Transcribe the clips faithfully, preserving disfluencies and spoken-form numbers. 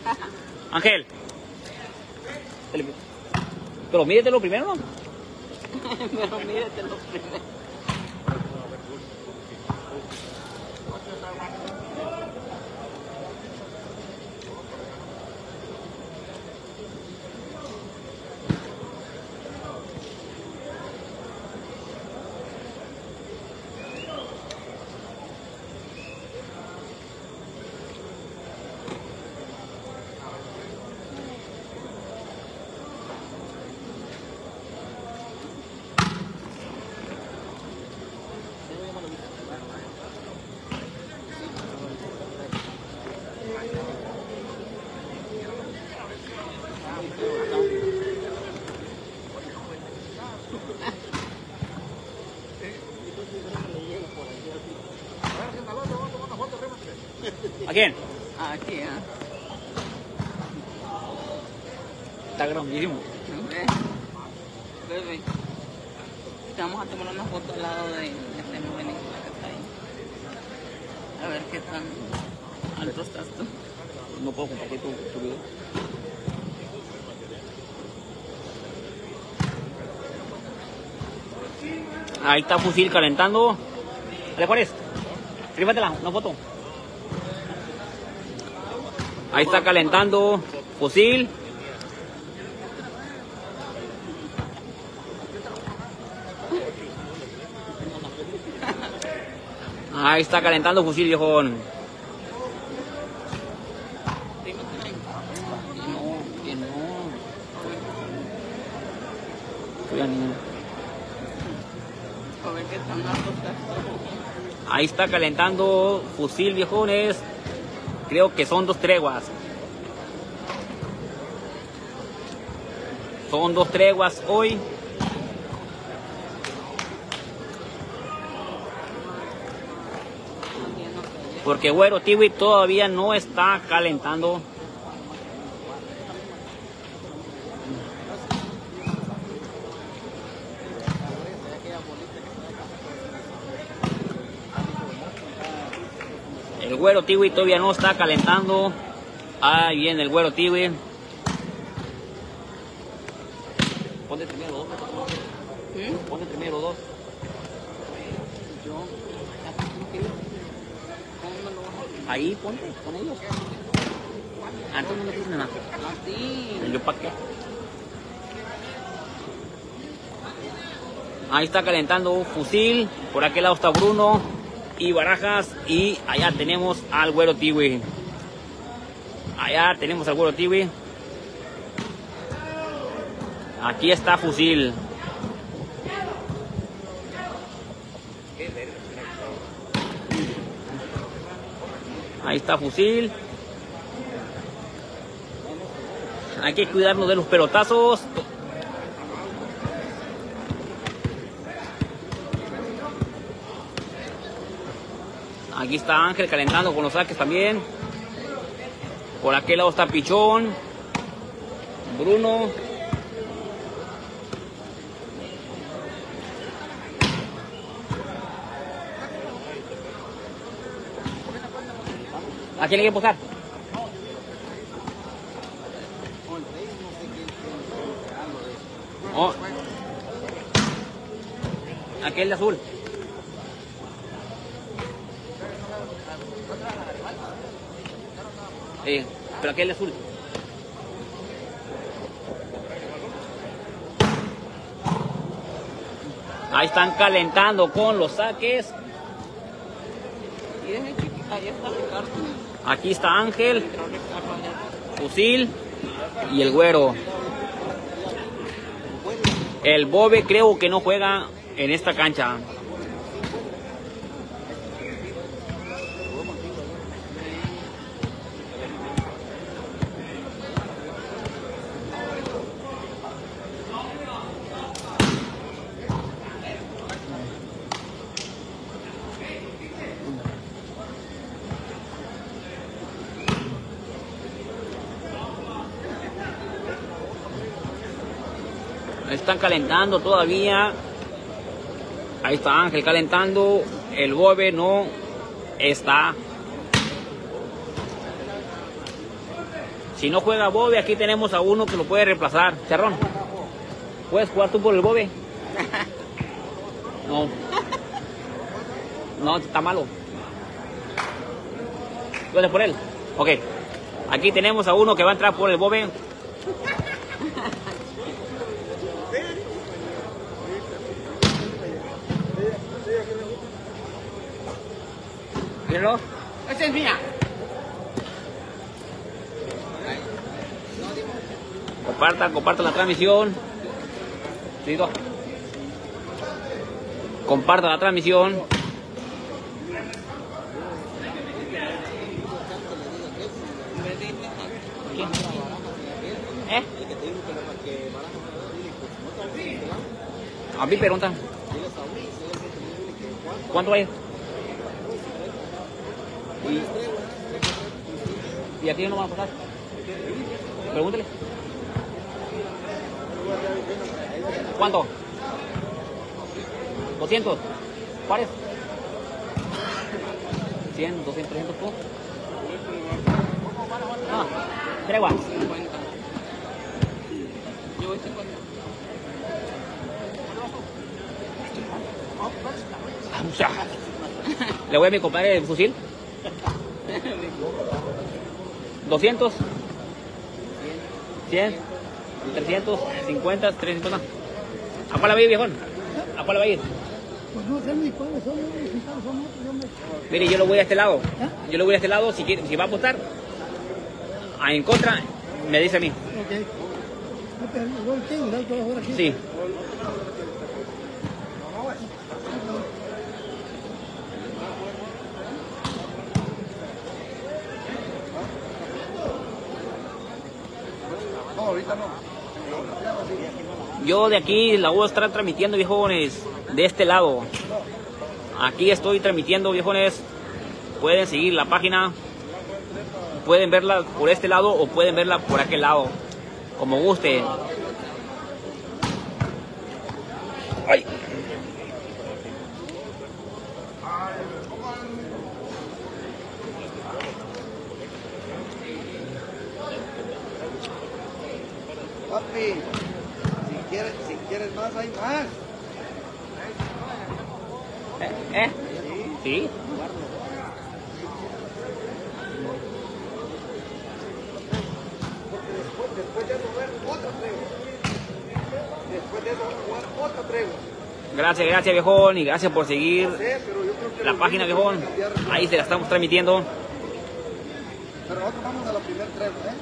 Ángel. Pero míretelo primero, ¿no? Pero míretelo primero. ¿A quién? Aquí, ¿eh? Está grandísimo. Bebé. Bebé. Te vamos a tomar una foto al lado de este morenito que está ahí. A ver qué tan alto estás tú. No puedo compartir tu, tu video. Ahí está Fusil calentando. Dale, Juárez. Rífatela, una foto. Ahí está calentando Fusil. Ahí está calentando Fusil, viejón. No, que no. Cuida, niño. A ver qué tan alto estás. Ahí está calentando Fusil, viejones. Creo que son dos treguas. Son dos treguas hoy. Porque Güero Tiwi todavía no está calentando. El Güero Tiwi todavía no está calentando. Ahí viene el Güero Tiwi. Ponte primero dos. ¿Mm? Ponte primero dos. Yo. Ahí ponte con ellos. Antes no me puse nada. Así. ¿Yo para qué? Ahí está calentando Fusil. Por aquel lado está Bruno y Barajas. Y allá tenemos al Güero Tiwi. Allá tenemos al Güero Tiwi. Aquí está Fusil. Ahí está Fusil. Hay que cuidarnos de los pelotazos. Aquí está Ángel calentando con los saques también. Por aquel lado está Pichón. Bruno. ¿A quién le hay que posar? Oh. Aquel de azul. Sí, pero aquel de azul. Ahí están calentando con los saques. Ahí está Ricardo. Aquí está Ángel, Fusil y el Güero. El Bobe creo que no juega en esta cancha. Están calentando todavía. Ahí está Ángel calentando. El Bobe no está. Si no juega Bobe, aquí tenemos a uno que lo puede reemplazar. Charrón, ¿puedes jugar tú por el Bobe? No. No, está malo. ¿Puedes por él? Ok. Aquí tenemos a uno que va a entrar por el Bobe. Mírenlo. Esa es mía. Compartan, compartan la transmisión. ¿Listo? Compartan la transmisión. ¿Quién? ¿Eh? A mí preguntan. ¿Cuánto hay? Y, y aquí no van a pasar. Pregúntele. ¿Cuánto? ¿doscientos? ¿Cuáles? cien, doscientos, trescientos, ¿tú? Ah, tregua. cincuenta. Yo voy cincuenta. Le voy a mi compadre el fusil. doscientos, cien, trescientos, cincuenta, trescientos cincuenta. ¿A cuál va a ir, viejón? ¿A cuál va a ir? Pues no sé ni cuáles son los resultados, son otros, yo me... Mire, yo lo voy a este lado. ¿Eh? Yo lo voy a este lado. Si, quiere, si va a apostar a en contra, me dice a mí. Ok. No, pero igual tengo, ¿no? Todas horas aquí. Sí. No, ahorita no. Yo de aquí la voy a estar transmitiendo, viejones, de este lado. Aquí estoy transmitiendo, viejones. Pueden seguir la página. Pueden verla por este lado o pueden verla por aquel lado. Como guste. Ay. Papi, si quieres, si quieres más, hay más. ¿Eh? ¿Eh? Sí. Después, después de eso, ver otra tregua. Después de eso, jugar otra tregua. Gracias, gracias, viejón. Y gracias por seguir Sí, pero yo creo que la los página, niños viejón. tienen que cambiar. Ahí se la estamos transmitiendo. Pero nosotros vamos a la primera tregua, ¿eh?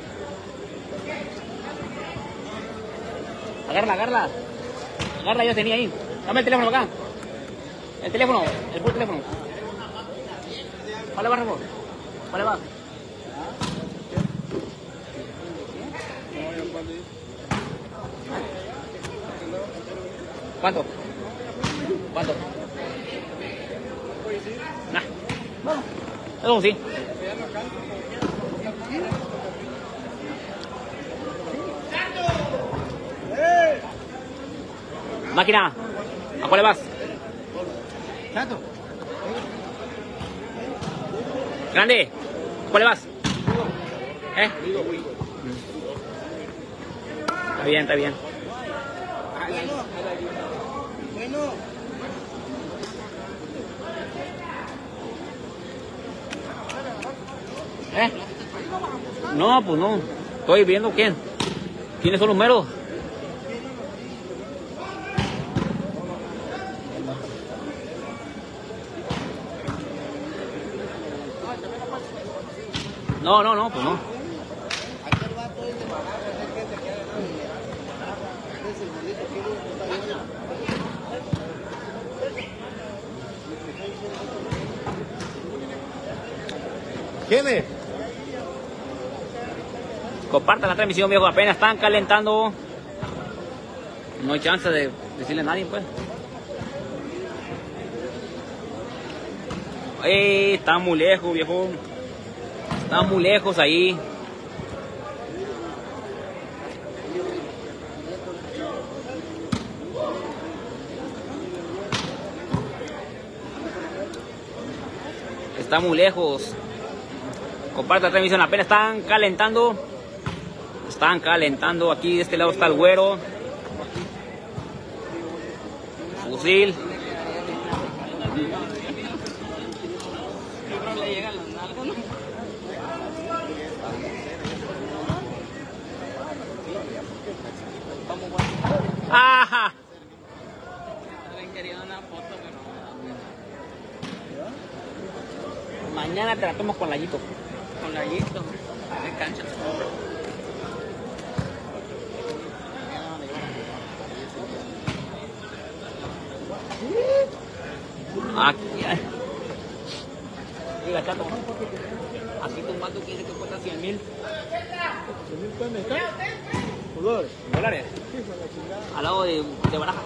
Agárrala, agárrala. Agárrala, yo tenía ahí. Dame el teléfono acá. El teléfono, el puro teléfono. ¿Cuál va, Ramón? ¿Cuál va? ¿Cuánto? ¿Cuánto? Nah. Bueno, eso sí. Máquina, ¿a cuál le vas? Chato. Grande, ¿a cuál le vas? ¿Eh? Está bien, está bien. Bueno. ¿Eh? No, pues no. Estoy viendo quién. ¿Quiénes son los números? No, no, no, pues no. ¿Quién es? Compartan la transmisión, viejo. Apenas están calentando. No hay chance de decirle a nadie, pues. Eh, está muy lejos, viejo. Está muy lejos ahí. Está muy lejos. Comparte la transmisión, apenas están calentando. Están calentando. Aquí de este lado está el güero. Fusil. Ajá. Mañana te la tomo con Layito. Con Layito. De cancha. Aquí. Diga, chato. Aquí tu mato quiere que cuesta cien mil. ¿cien mil pesos mexicanos? ¿Dólares? ¿Dólares? Al lado de, de Baraja.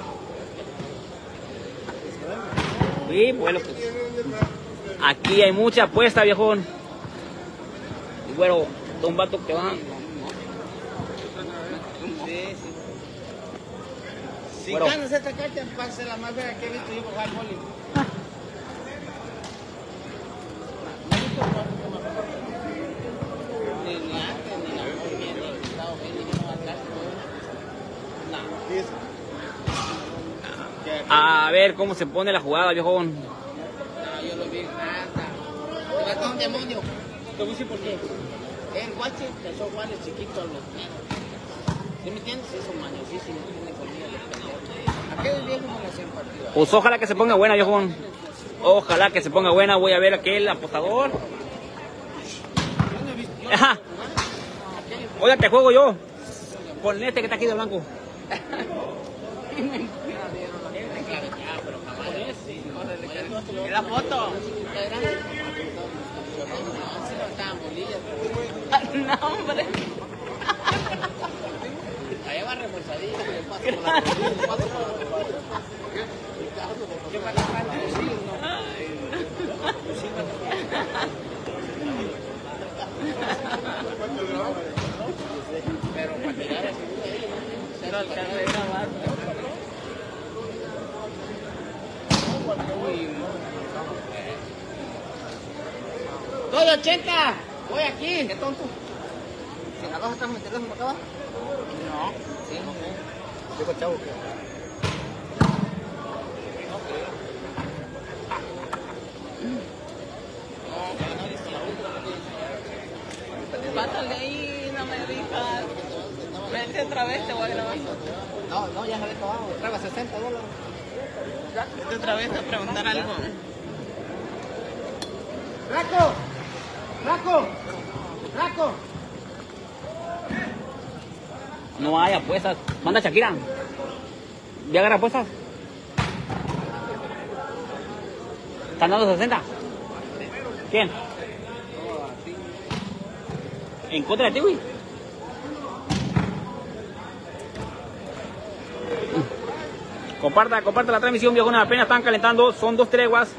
Sí, bueno, pues. Aquí hay mucha apuesta, viejón. Y bueno, un vato que va. Sí, sí. Si Bueno. ganas esta carta, va a ser la más fea que he visto yo jugar al boli. Ni ni antes, ni la ni en los Estados Unidos, ni en acá. A ver cómo se pone la jugada, viejón. No, yo lo vi en nada. ¿Te vas con un demonio? Te voy a decir por qué. El guache empezó a jugar el chiquito a los negros. ¿Sí me entiendes? Eso mañosísimo tiene conmigo los pendejos. Aquel viejo me lo hacían partido. Pues ojalá que se ponga buena, viejón. Ojalá que se ponga buena. Voy a ver aquel apostador. Ajá. Oiga, te juego yo. Con este que está aquí de blanco. ¿Y la foto? No, hombre. Ahí va reforzadito. Pero para tirar así, cero alcance de grabar. ¡Doy ochenta! Voy aquí. ¿Qué tonto? ¿Si la vas a estar mi teléfono acá? No. Sí, no sé. Digo, chavo, Pásale ahí, no me digas. Vente otra vez, te voy a grabar. no, no, ya se había acabado. Traga sesenta dólares. Vente otra vez a preguntar algo. ¡Raco! ¡Raco! ¡Raco! No hay apuestas. Manda Shakira. ¿Ya agarra apuestas? ¿Están dando sesenta? ¿Quién? ¿En contra de ti, güey? Comparta, comparta la transmisión, viejones. Apenas están calentando. Son dos treguas.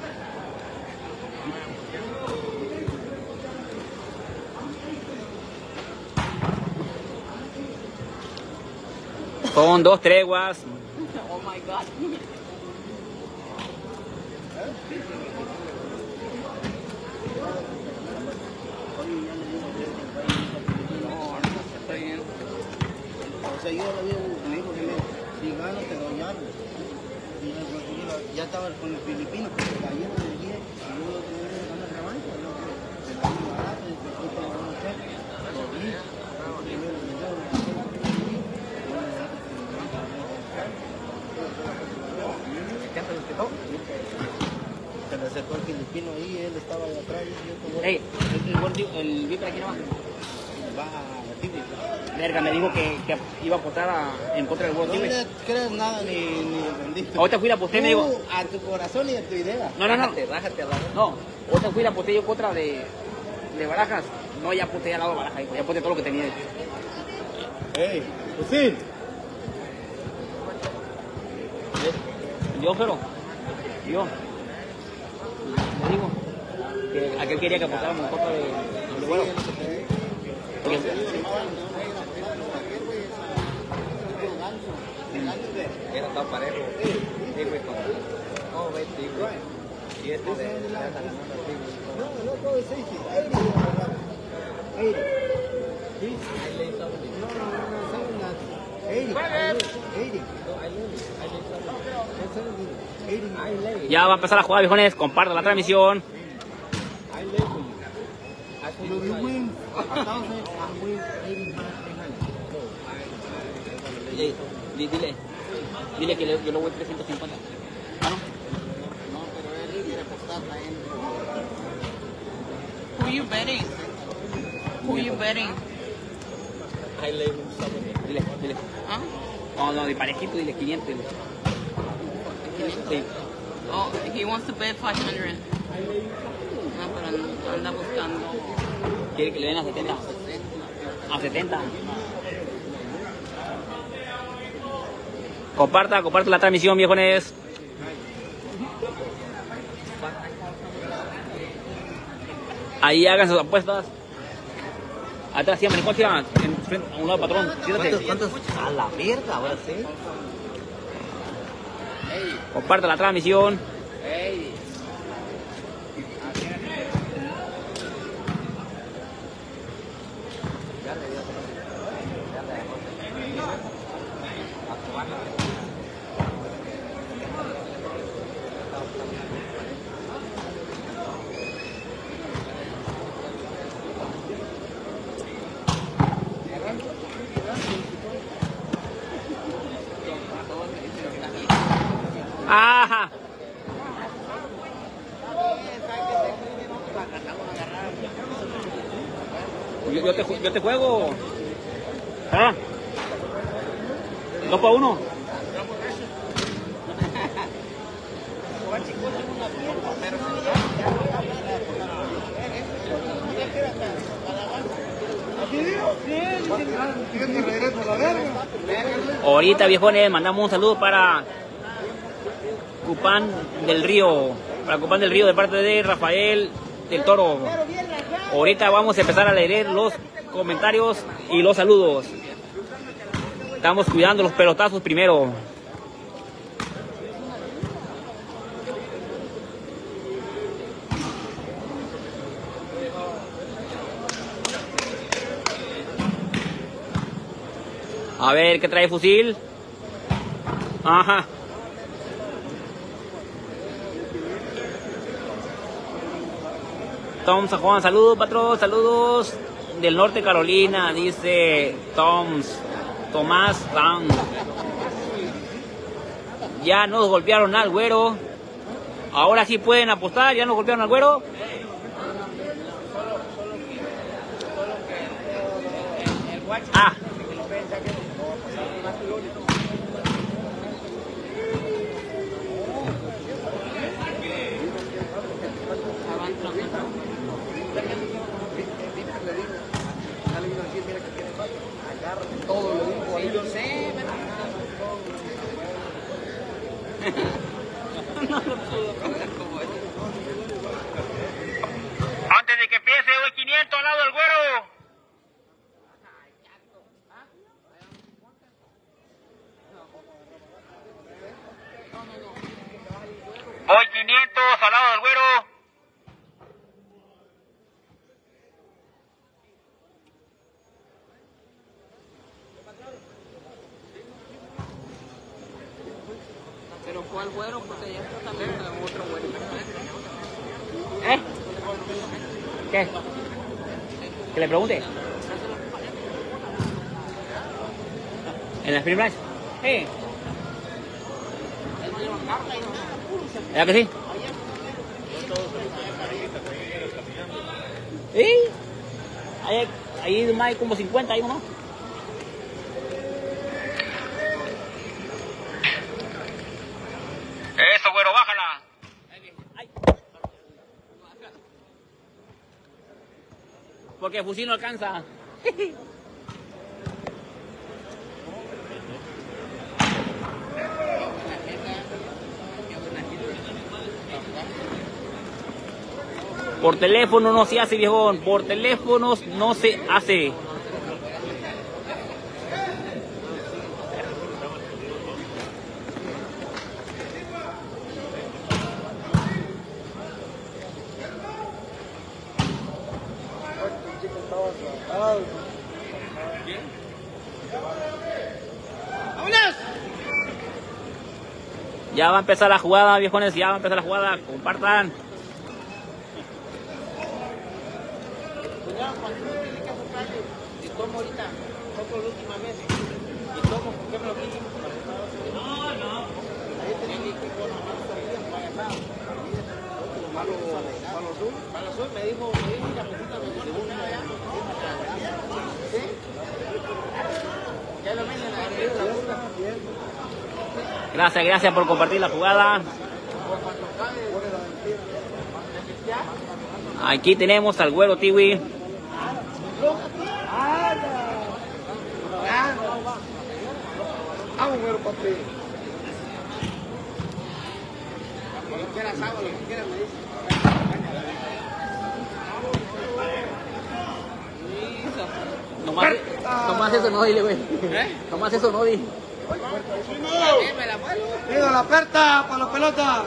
Son dos treguas. Oh my God. Estoy bien. O sea, yo le digo, me dijo que me, si gano te doy algo. Y yo, yo, ya estaba con el filipino, porque ayer le dije, si yo lo tenía que ganar el revancha, yo se lo di barato, y después te lo voy a hacer. Lo vi, primero me dio, ¿qué te lo se le acercó el filipino ahí, él estaba ahí atrás. Y yo, Ey, el, el Viper aquí no va. va a Tibi. Verga, me dijo que, que iba a apostar a- en contra del World No Tibi. le crees nada ni, ni bendito. Ahorita fui y la aposté y me dijo. Tú, a tu corazón y a tu idea. No, no, no. Rájate, rájate a la No, ahorita fui y la aposté yo contra de, de Barajas. No, ya aposté al lado de Barajas, hijo, ya aposté todo lo que tenía. Ey, pues sí. Yo, pero, yo, le digo que aquel quería que apostáramos en contra de, de bueno. Porque- Era tan parejo. Sí, güey, con... No, vete, güey. Y este de... No, el otro de seis. eighty. Please? No, no, no, no, seventy. eighty. eighty. eighty. Ya va a empezar a jugar, viejones. Compartan la transmisión. You win a thousand, I win eighty Dile, dile, dile que le- yo lo voy trescientos cincuenta. Ah, no. No, pero él quiere apostar también. Who you betting? Who you betting? Dile, dile. ¿Ah? No, no, de parejito, dile quinientos. Dile. Sí. Oh, he wants to bet five hundred. No, pero no, anda buscando. Quiere que le den a setenta. A setenta. Comparta, comparta la transmisión, viejones. Ahí hagan sus apuestas. Atrás siempre, coche, en frente, a un lado, patrón. Siéntate. ¿Cuántos? A la mierda, ahora sí. Comparta la transmisión. Ajá. Yo, yo, te, ju- yo te juego. Ah. Dos para uno. Ahorita, viejones, mandamos un saludo para Cupán del Río. Para Cupán del Río de parte de Rafael del Toro. Ahorita vamos a empezar a leer los comentarios y los saludos. Estamos cuidando los pelotazos primero. A ver, ¿qué trae fusil? Ajá. Tom San Juan, saludos, patrón, saludos del norte de Carolina, dice Toms, Tomás Tam. Ya nos golpearon al güero. Ahora sí pueden apostar, ya nos golpearon al güero. Ah. Todo lo digo ahí. Yo sé, Antes de que empiece, hoy quinientos al lado del güero. Hoy quinientos al lado del güero. pero fue al güero porque ya está también con otro güero. ¿Eh? ¿Qué? ¿Que le pregunte? ¿En las primeras? Sí. ¿Verdad que sí? ¿Sí? Ahí, ahí más hay como cincuenta, ahí uno. Eso, güero, bájala. Ay. Porque el fusil no alcanza. Por teléfono no se hace, viejón. Por teléfonos no se hace. Ya va a empezar la jugada, viejones, ya va a empezar la jugada, compartan. Y tomo ahorita, toco la última vez. Y tomo, ¿por qué me lo quitan? No, no. Ahí tenía mi equipo, nomás salían para allá. Para los sur, para los sur, me dijo, me dijo, la mesita me dijo, según allá. ¿Sí? Ya lo ven en la arriba. Gracias, gracias por compartir la jugada. Aquí tenemos al güero Tiwi. Vamos, güero, papi. Lo que quieras agua, lo que quieras me dice. Nomás, nomás eso no dile, güey. Nomás eso no dile. Pido la aperta para la pelota.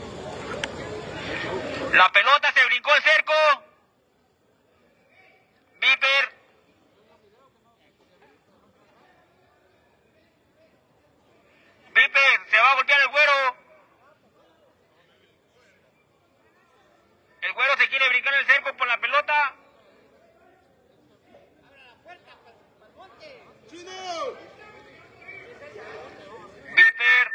La pelota se brincó el cerco. Viper. Viper, se va a golpear el güero. El güero se quiere brincar el cerco por la pelota. Viper.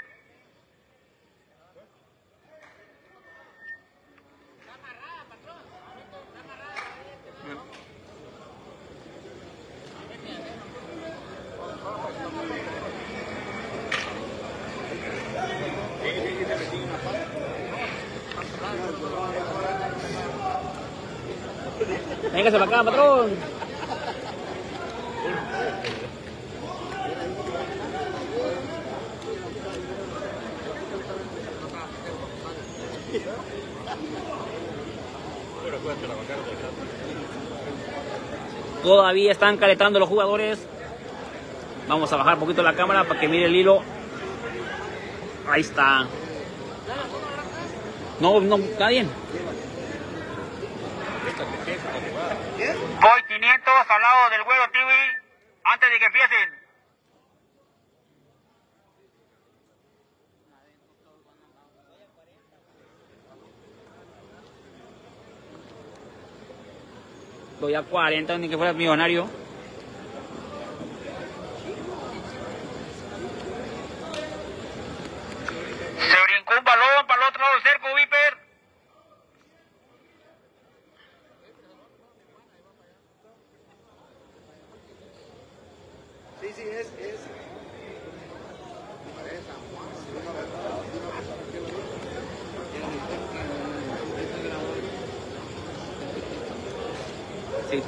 Véngase para acá, patrón. Todavía están calentando los jugadores. Vamos a bajar un poquito la cámara para que mire el hilo. Ahí está. No, no, está bien. Voy quinientos al lado del güero Tiwi antes de que empiecen. Voy a cuarenta, ni que fuera millonario. Se brincó un balón para el otro lado del cerco, Viper. Sí, sí, es, es. Sí.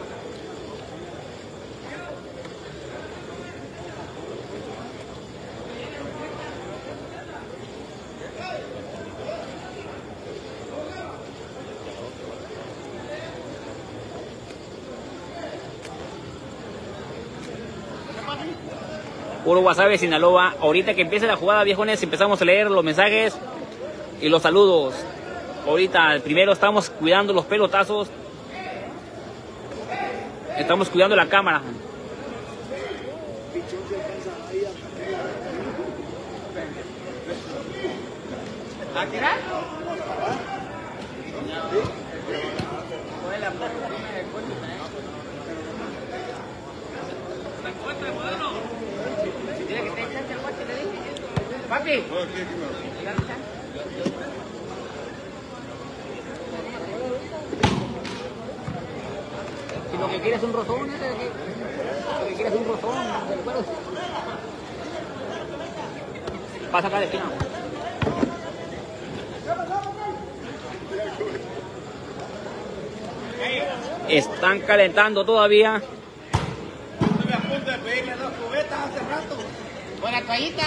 Puro Guasave, Sinaloa. Ahorita que empiece la jugada, viejones, empezamos a leer los mensajes y los saludos. Ahorita, primero estamos cuidando los pelotazos. Estamos cuidando la cámara. ¿A tirar? Papi. Si lo que quieres es un rozón, ¿eh? Lo que quieres es un rozón, ¿de acuerdo? Pasa acá de esquina. Están calentando todavía. Estuve a punto de pedirle dos cubetas hace rato. Buena toallita.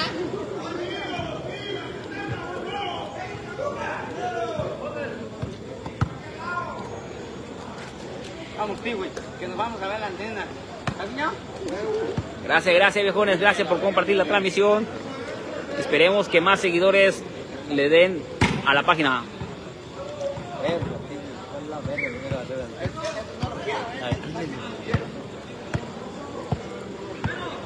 Vamos, Tiwi, que nos vamos a ver la antena. ¿Has Gracias, gracias, viejones. Gracias por compartir la transmisión. Esperemos que más seguidores le den a la página.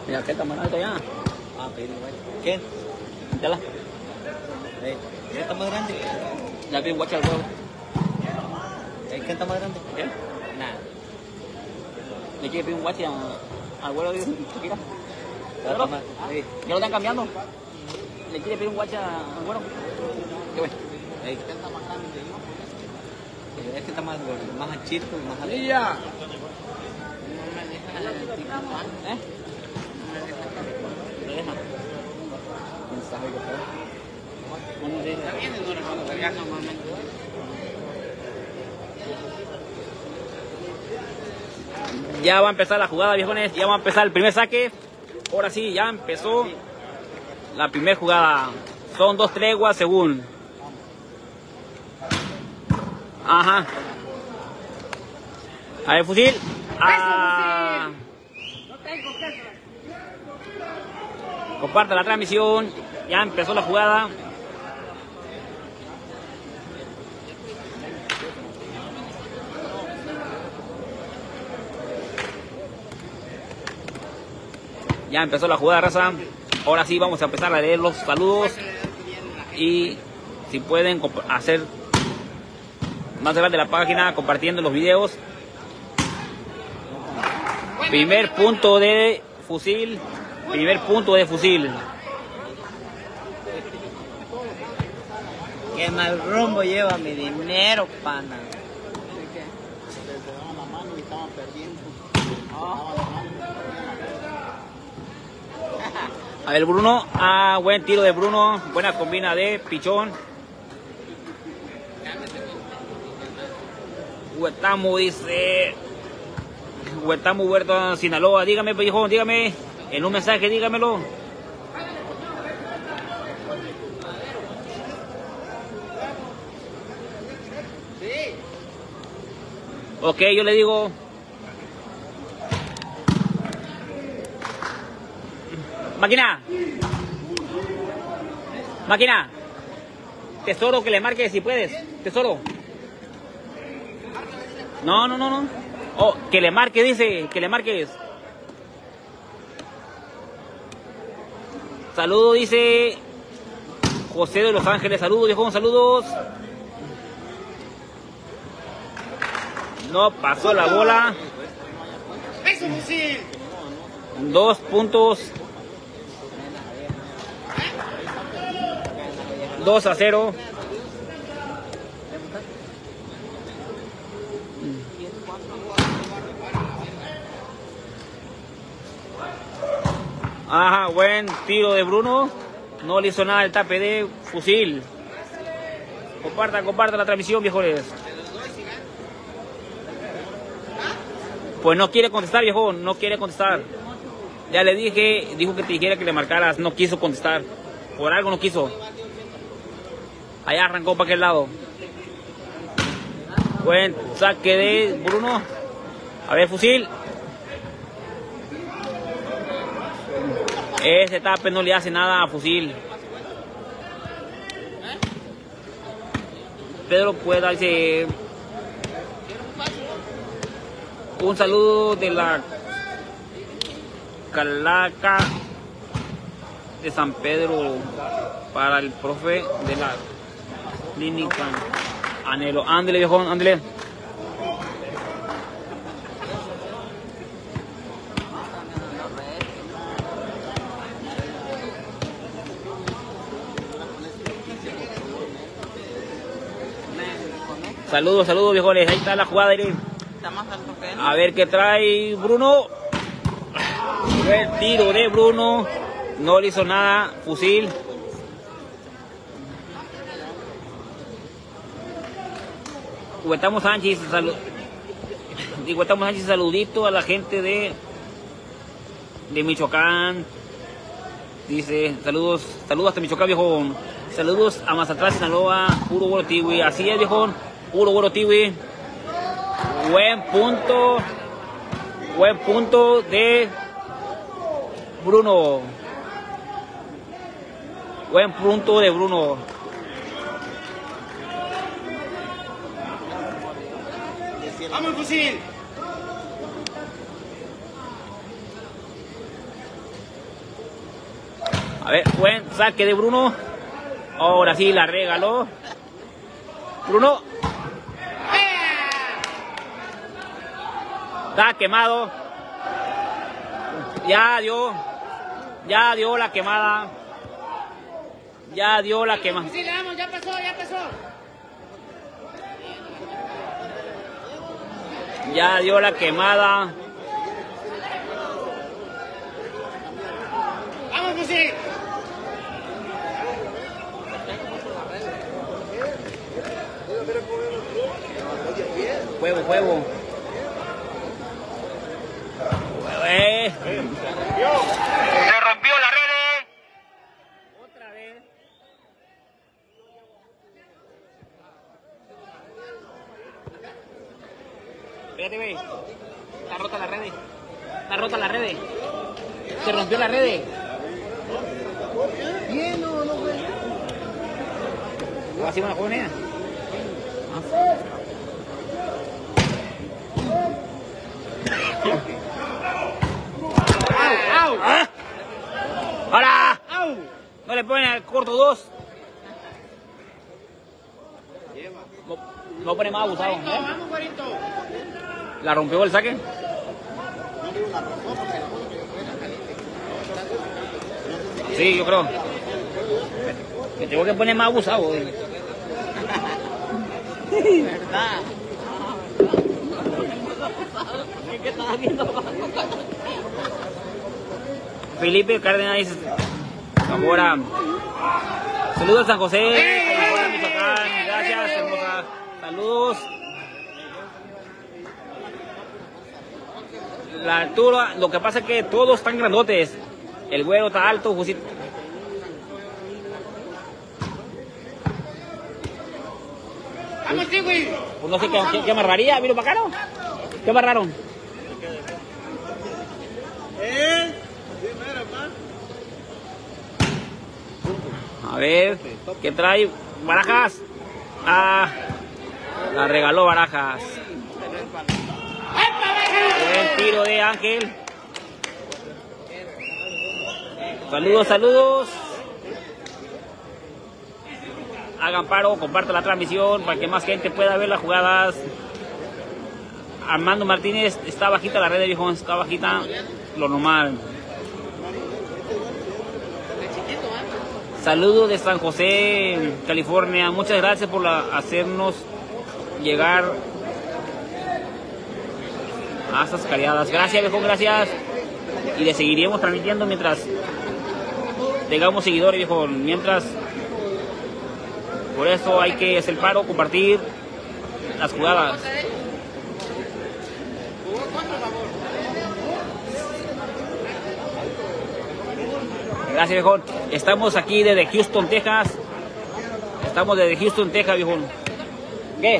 Mira, ¿qué está más alto ya? Ah, pero ¿qué? Dala. Eh, ¿Qué está más grande? Ya vi guacha al huevo. Eh, ¿Qué está más grande? ¿Qué? Nada. Le quiere pedir un guache al huevo, dice, mira. Ya está más. Eh, Ya lo están cambiando. Le quiere pedir un guacha al huevo. ¿Qué bueno? eh, ¿Qué está más grande? Eh, Es que está más gordo, más anchito y más alto. ¡Ya! No me deja el tipo, ¿ah? ¿Eh? No me deja el ¿Lo deja? ¿Quién sabe qué fue? ¿Cómo se dice? Está bien, no recuerdo que ya normalmente. Ya va a empezar la jugada, viejones. Ya va a empezar el primer saque. Ahora sí, ya empezó la primera jugada. Son dos treguas según. Ajá. A ver, fusil. Ah. Comparta la transmisión. Ya empezó la jugada. Ya empezó la jugada, raza. Ahora sí vamos a empezar a leer los saludos. Y si pueden hacer más grande la página compartiendo los videos. Primer punto de fusil. Primer punto de fusil. Qué mal rumbo lleva mi dinero, pana. A ver, Bruno. Ah, buen tiro de Bruno. Buena combina de pichón. Huetamo dice. Huetamo Huerta, Sinaloa. Dígame, hijo, dígame. En un mensaje, dígamelo. Ok, yo le digo. Máquina. Máquina. Tesoro, que le marques si puedes. Tesoro. No, no, no, no. Oh, que le marque, dice. Que le marques. Saludos, dice José de Los Ángeles. Saludos, viejo. Saludos. No pasó la bola. Dos puntos. Dos a cero. Ajá, buen tiro de Bruno. No le hizo nada el tape de fusil. Comparta, comparta la transmisión, viejones. Pues no quiere contestar, viejo, no quiere contestar. Ya le dije, dijo que te dijera que le marcaras, no quiso contestar. Por algo no quiso. Allá arrancó para aquel lado. Buen saque de Bruno. A ver, fusil. Ese tape no le hace nada a fusil. Pedro Pueda dice. Un saludo de la Calaca de San Pedro para el profe de la clínica Anhelo. Ándele, viejo, ándele. Saludos, saludos, viejones. Ahí está la jugada. Está más alto que él. A ver qué trae Bruno. El tiro de Bruno. No le hizo nada. Fusil. Huetamo Sánchez. Salud. Y Huetamo Sánchez, saludito a la gente de de Michoacán. Dice, saludos, saludos hasta Michoacán, viejo. Saludos a Mazatlán, Sinaloa. Puro güero tiwi. Así es, viejo. Puro güero tiwi. Buen punto. Buen punto de Bruno. Buen punto de Bruno. ¡Vamos, fusil! A ver, buen saque de Bruno. Ahora sí la regaló. Bruno. Está quemado. Ya dio. Ya dio la quemada. Ya dio la quemada. Sí, le damos, ya pasó, ya pasó. Ya dio la quemada. Vamos, Fusil. Juego, juego. Eh. Se rompió la red. Otra vez. Fíjate, güey. Está rota la red. Está rota la red. Se rompió la red. Bien, no, no, güey. ¿Va a ser una joven? ¡Au! ¡Ah! ¡Ahora! ¡Au! No le ponen al corto dos. No, no pone más abusado. ¿eh? Vamos, güerito. ¿La rompió el saque? Sí, yo creo. Me tengo que poner más abusado. ¿eh? ¿Verdad? ¿Qué estás viendo? Felipe Cárdenas dice ahora. Saludos a San José, California, Michoacán. Gracias, hermosa. Saludos. La altura, lo que pasa es que todos están grandotes. El güero está alto, Jusito. Vamos, sí, güey. Pues no sé qué, qué, qué amarraría, ¿vino para acá, no? ¿Qué amarraron? ¿Eh? A ver, ¿qué trae? Barajas. Ah, la regaló Barajas. Buen tiro de Ángel. Saludos, saludos. Hagan paro, compartan la transmisión para que más gente pueda ver las jugadas. Armando Martínez, está bajita la red de viejo, está bajita, lo normal. Saludos de San José, California. Muchas gracias por la, hacernos llegar a estas cariadas. Gracias, viejo, gracias. Y le seguiremos transmitiendo mientras tengamos seguidores, viejo. Mientras, por eso hay que hacer el paro, compartir las jugadas. Gracias, viejo. Estamos aquí desde Houston, Texas. Estamos desde Houston, Texas, viejo. ¿Qué?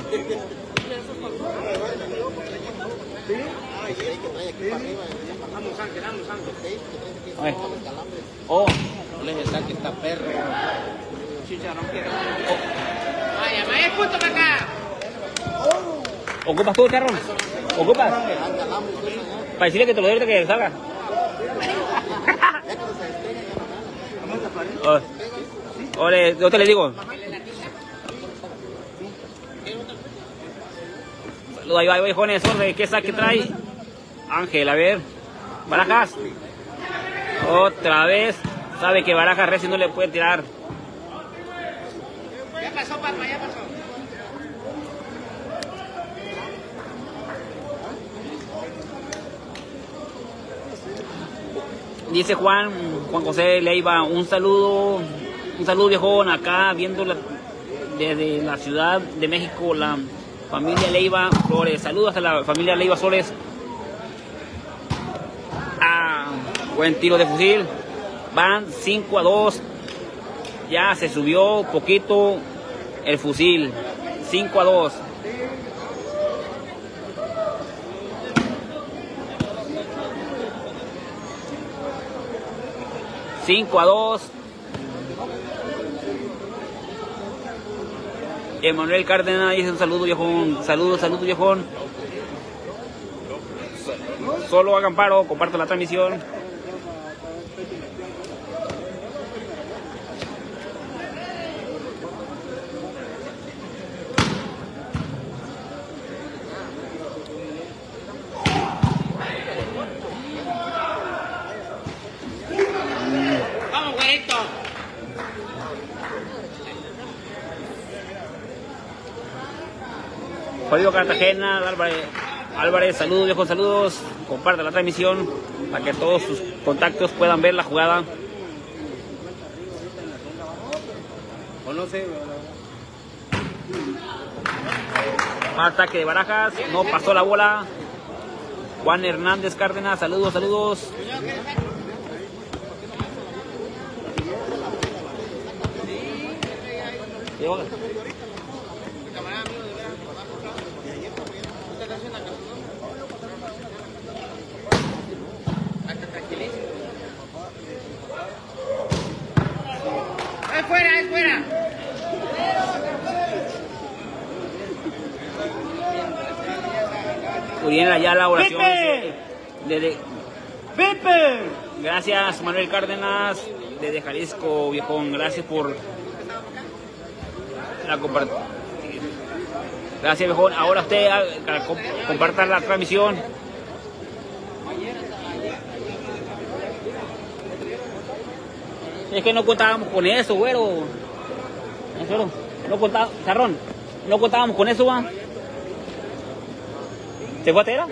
A ver. Oh. No les saque esta perra. Chicharrón quiere. Vaya, vaya el punto para acá. ¿Ocupas tú, Charrón? ¿Ocupas? Para decirle que te lo dé que salga. Oh. Ole, yo te le digo. Saludos, ahí va, ahí va, jóvenes, orden. ¿Qué saque trae? Ángel, a ver. Barajas. Otra vez. Sabe que Barajas recién no le puede tirar. Ya pasó, papá, ya pasó. Dice Juan, Juan José Leiva, un saludo, un saludo viejón, acá viendo la, desde la Ciudad de México, la familia Leiva Flores. Saludos a la familia Leiva Flores. Ah, buen tiro de fusil. Van cinco a dos. Ya se subió poquito el fusil. cinco a dos. cinco a dos. Emanuel Cárdenas dice un saludo, viejón. Saludos, saludos, viejón. Solo hagan paro, compartan la transmisión. Julio Cartagena, Álvarez, Álvarez, saludos viejo, saludos. Comparte la transmisión para que todos sus contactos puedan ver la jugada. O no sé, Ataque de Barajas, no pasó la bola. Juan Hernández Cárdenas, saludos, saludos. ¡Es fuera, es fuera! Uriel Ayala, oración. ¡Pepe! Desde, ¡Pepe! gracias Manuel Cárdenas, desde Jalisco, viejón. Gracias por la compartir. Gracias, viejón. Ahora usted a, a, comp comparta la transmisión. Es que no contábamos con eso, güero. Eso, no contábamos, Charrón, no contábamos con eso, va. ¿Se fue a Tera?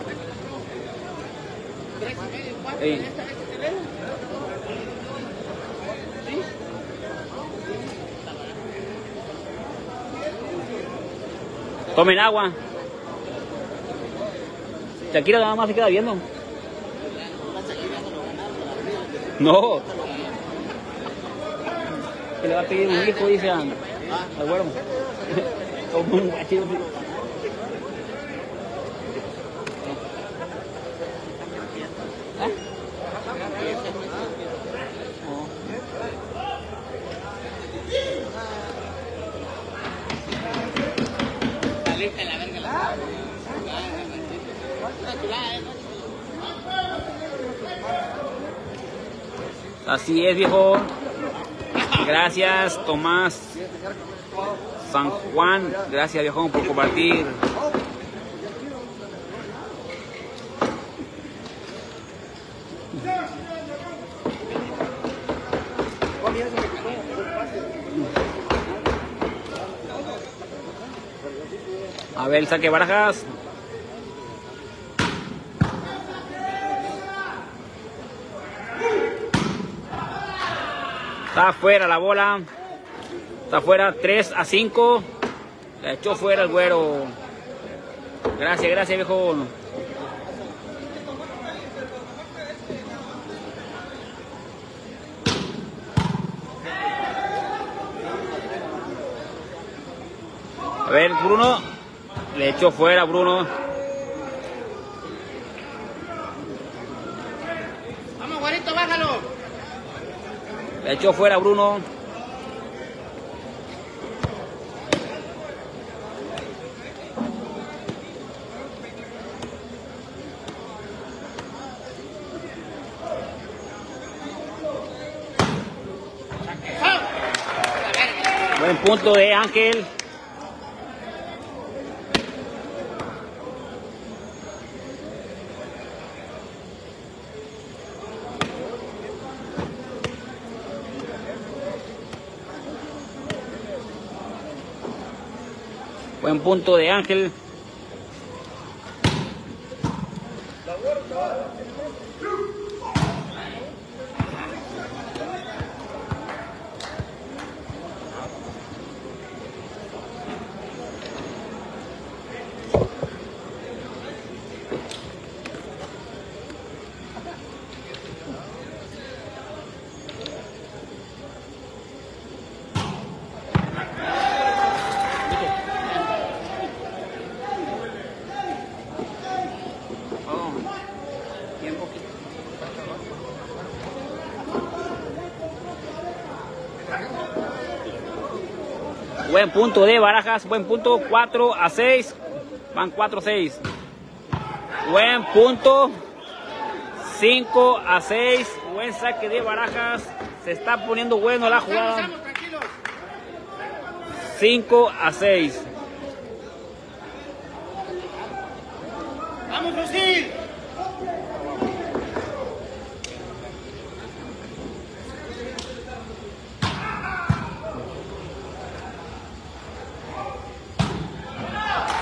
Sí. Tomen agua. Shakira nada más se queda viendo. No. Que le va a pedir un hijo, dice al güero. Como un guachito. Así es, viejo. Gracias, Tomás San Juan. Gracias, viejo, por compartir. A ver, el saque Barajas. Está fuera la bola. Está fuera, tres a cinco. La echó fuera el güero. Gracias, gracias, viejo. A ver, Bruno. Le echó fuera, Bruno. Vamos, Juanito, bájalo. Le echó fuera, Bruno. Buen punto de Ángel. Buen punto de Ángel. Buen punto de Barajas, buen punto, cuatro a seis, van cuatro a seis. Buen punto, cinco a seis, buen saque de Barajas, se está poniendo bueno la jugada. cinco a seis. ¡Vamos, fusil!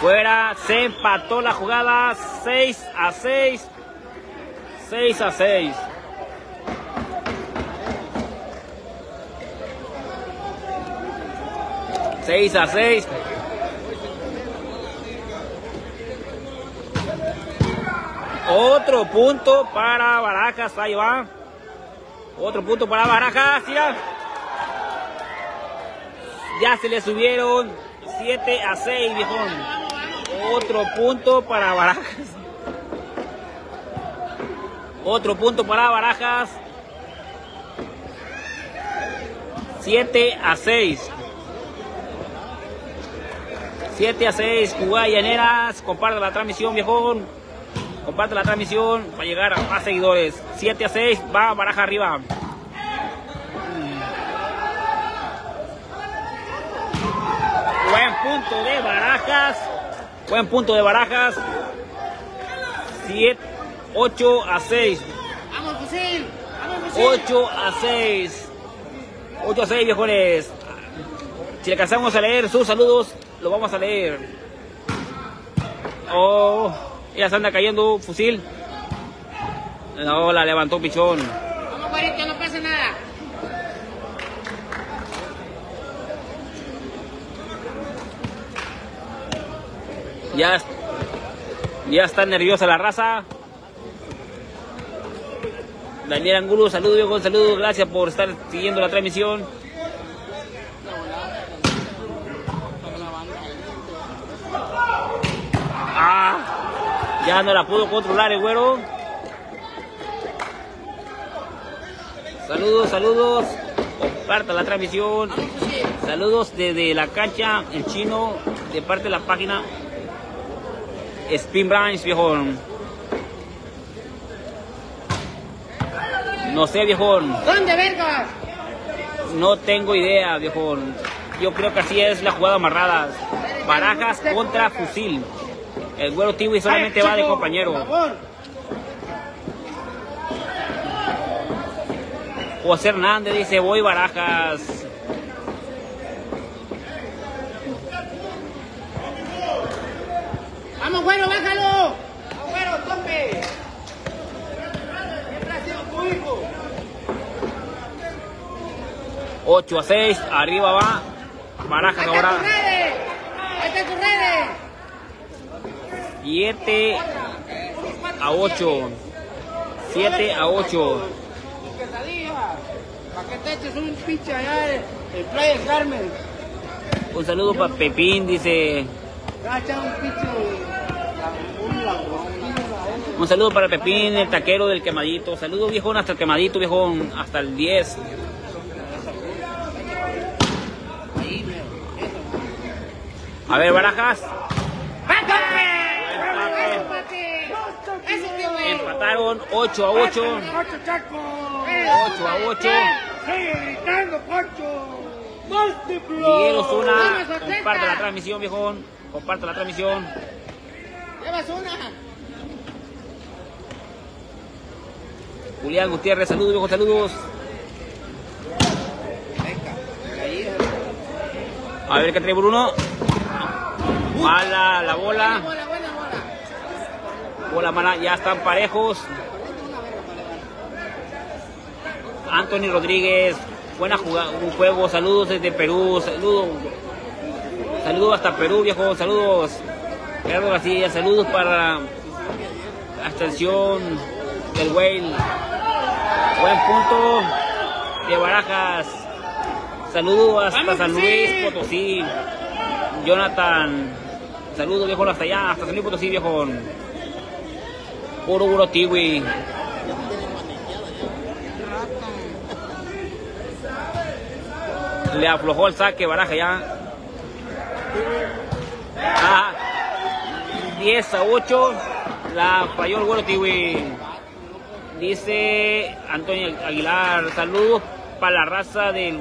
Fuera, se empató la jugada. seis a seis. seis a seis. seis a seis. Otro punto para Barajas. Ahí va. Otro punto para Barajas. Ya, ya se le subieron siete a seis, viejón. Otro punto para Barajas. Otro punto para Barajas. siete a seis. siete a seis. Jugada Llaneras. Comparte la transmisión, viejón. Comparte la transmisión para llegar a más seguidores. siete a seis. Va Barajas arriba. Buen punto de Barajas. Buen punto de Barajas. siete, ocho a seis. ¡Vamos, fusil! ¡Vamos, fusil! ocho a seis. ocho a seis, viejones. Si le alcanzamos a leer sus saludos, lo vamos a leer. Oh, ya se anda cayendo fusil. No, la levantó Pichón. Vamos, güerito, no pasa nada. Ya, ya está nerviosa la raza. Daniel Angulo, saludos, viejo, saludos. Gracias por estar siguiendo la transmisión. Ah, ya no la pudo controlar el güero. Saludos, saludos. Comparta la transmisión. Saludos desde la cancha, el chino, de parte de la página Spin Branch, viejón. No sé, viejón. ¿Dónde, vergas? No tengo idea, viejón. Yo creo que así es la jugada amarrada. Barajas contra fusil. El güero Tiwi solamente va de compañero. José Hernández dice, voy Barajas. ¡Vamos, güero, bájalo! ¡Vamos, güero, tope! ¡Siempre ha sido tu hijo! ocho a seis, arriba va Barajas ¡Ahí está ahora. tu redes! ¡Ahí está tu redes! siete a ocho. siete a ocho. ¿Para qué te eches un pinche allá en Playa del Carmen? Un saludo para Pepín, dice. Un pinche... Un saludo para Pepín, el taquero del Quemadito. Saludos, viejón, hasta el Quemadito, viejón, hasta el diez. A ver, Barajas. Empataron ocho a ocho. ocho a ocho. ¡Sigue gritando, Poncho! Miguel Osuna, comparte la transmisión, viejón. Comparte la transmisión. ¡Llevas una! Julián Gutiérrez, saludos, viejo, saludos. A ver qué trae Bruno. Mala la bola. Bola, buena bola. Bola mala, ya están parejos. Anthony Rodríguez, buena jugada, un juego. Saludos desde Perú. Saludos. Saludos hasta Perú, viejo. Saludos. Gerardo García, saludos para la extensión del Whale. Buen punto de Barajas. Saludos hasta San Luis Potosí. Jonathan, saludos, viejo, hasta allá, hasta San Luis Potosí, viejo. Puro puro tiwi. Le aflojó el saque, Baraja ya. Ah, diez a ocho. La falló el güero tiwi. Dice Antonio Aguilar, saludos para la raza del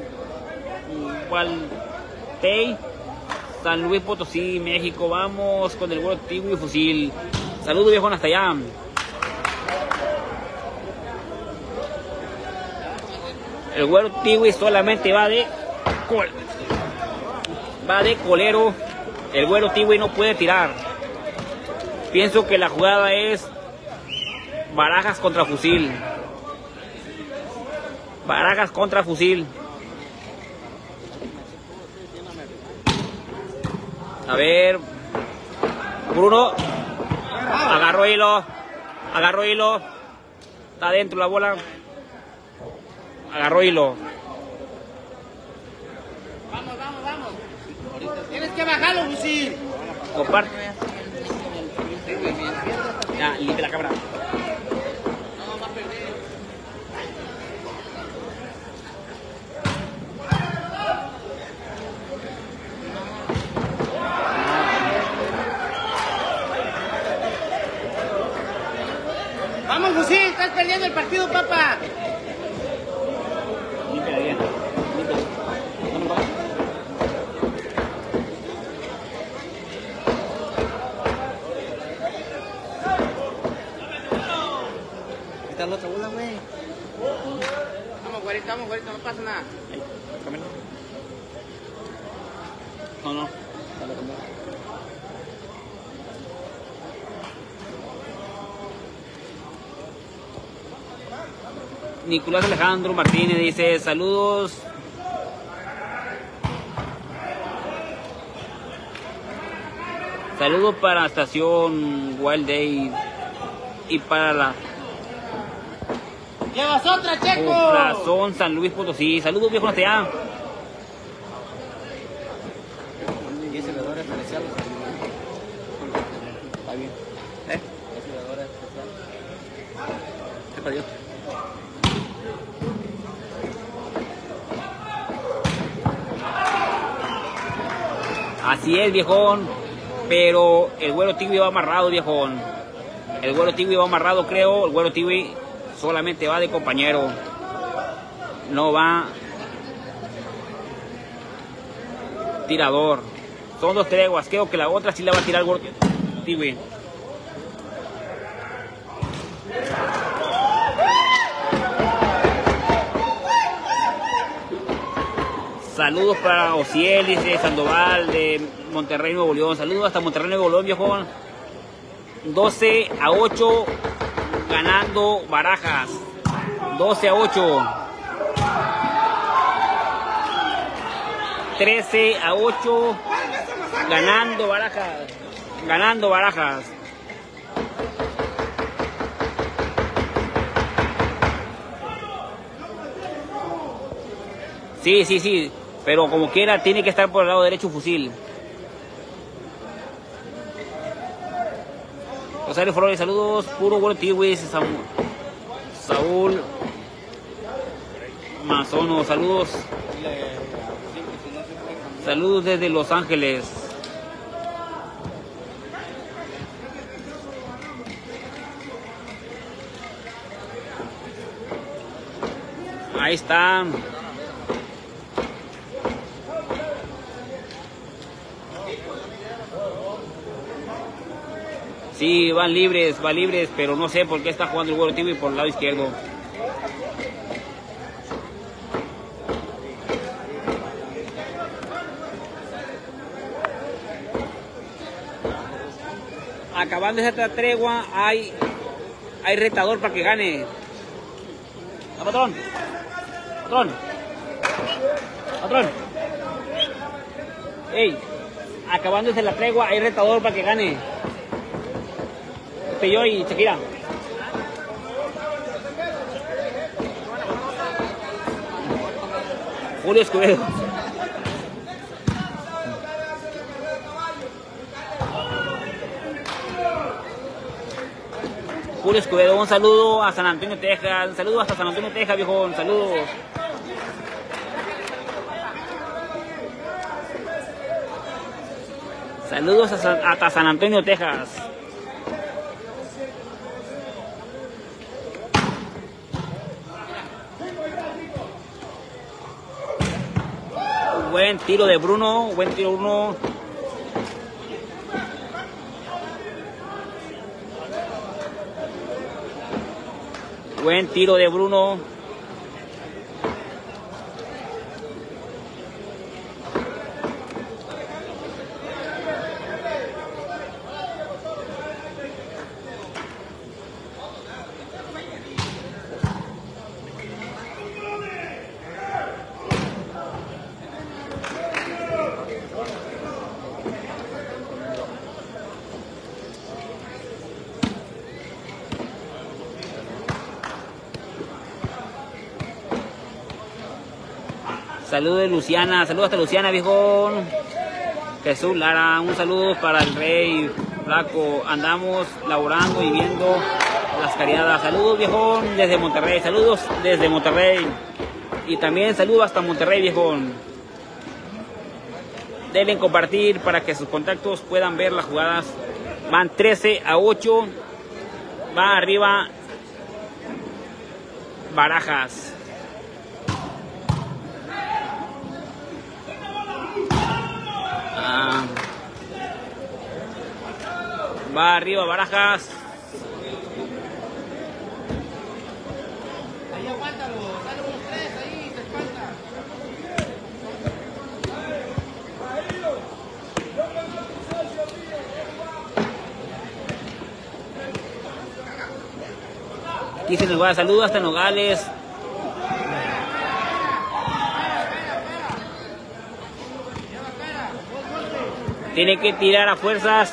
Gualtey, San Luis Potosí, México. Vamos con el güero tiwi fusil. Saludos, viejo, hasta allá. El güero tiwi solamente va de col va de colero. El Güero Tiwi no puede tirar. Pienso que la jugada es Barajas contra Fusil. Barajas contra Fusil. A ver. Bruno. Agarró hilo. Agarró hilo. Está adentro la bola. Agarró hilo. Vamos, vamos, vamos. Tienes que bajarlo, Fusil. Comparte. Ya, limpia la cámara. No, va a perder. Vamos, Fusil, estás perdiendo el partido, papá. Limpia bien. Limpia. No me vayas. Está la otra bola, güey. Vamos, güerito, vamos, güerito, no pasa nada. Ahí, camina. No, no. Dale, camina. Nicolás Alejandro Martínez dice saludos. Saludos para la estación Wild Day y para la ¡Llevas otra, Checo! Plazón San Luis Potosí. Saludos, viejo, hasta allá. ¿Y ese jugador especial? Está bien. ¿Eh? Ese jugador especial. ¿Qué pasó? Así es, viejón. Pero el Güero Tiwi va amarrado, viejón. El Güero Tiwi va amarrado, creo. El Güero Tiwi solamente va de compañero. No va tirador. Son dos treguas. Creo que la otra sí la va a tirar el Güero Tiwi. Saludos para Ociel, dice Sandoval de Monterrey, Nuevo León. Saludos hasta Monterrey, Nuevo León, viejo. doce a ocho ganando Barajas. doce a ocho. trece a ocho ganando Barajas. Ganando Barajas. Sí, sí, sí. Pero como quiera, tiene que estar por el lado derecho Fusil. Rosario Flores, saludos. Puro Güero Tiwi, Saúl. Saúl Mazono, saludos. Saludos desde Los Ángeles. Ahí está. Sí, van libres, van libres, pero no sé por qué está jugando el Güero Tiwi por el lado izquierdo. Acabando esta tregua, hay, hay retador para que gane. ¿Ah, patrón? Patrón. Patrón. Ey, acabándose la tregua, hay retador para que gane. Yo y Shakira. Julio Escobedo. Julio Escobedo, un saludo a San Antonio, Texas. Un saludo hasta San Antonio, Texas, viejo. Un saludo. Saludos a San, hasta San Antonio, Texas. Buen tiro de Bruno, buen tiro Bruno. Buen tiro de Bruno. Saludos de Luciana, saludos hasta Luciana, viejón. Jesús Lara, un saludo para el Rey Flaco. Andamos laborando y viendo las cariadas. Saludos, viejón, desde Monterrey. Saludos desde Monterrey. Y también saludos hasta Monterrey, viejón. Denle en compartir para que sus contactos puedan ver las jugadas. Van trece a ocho. Va arriba Barajas. Ah. Va arriba Barajas. Ahí aguántalo, dale unos tres ahí, se espanta. Aquí se nos va, saludos hasta Nogales. Tiene que tirar a fuerzas.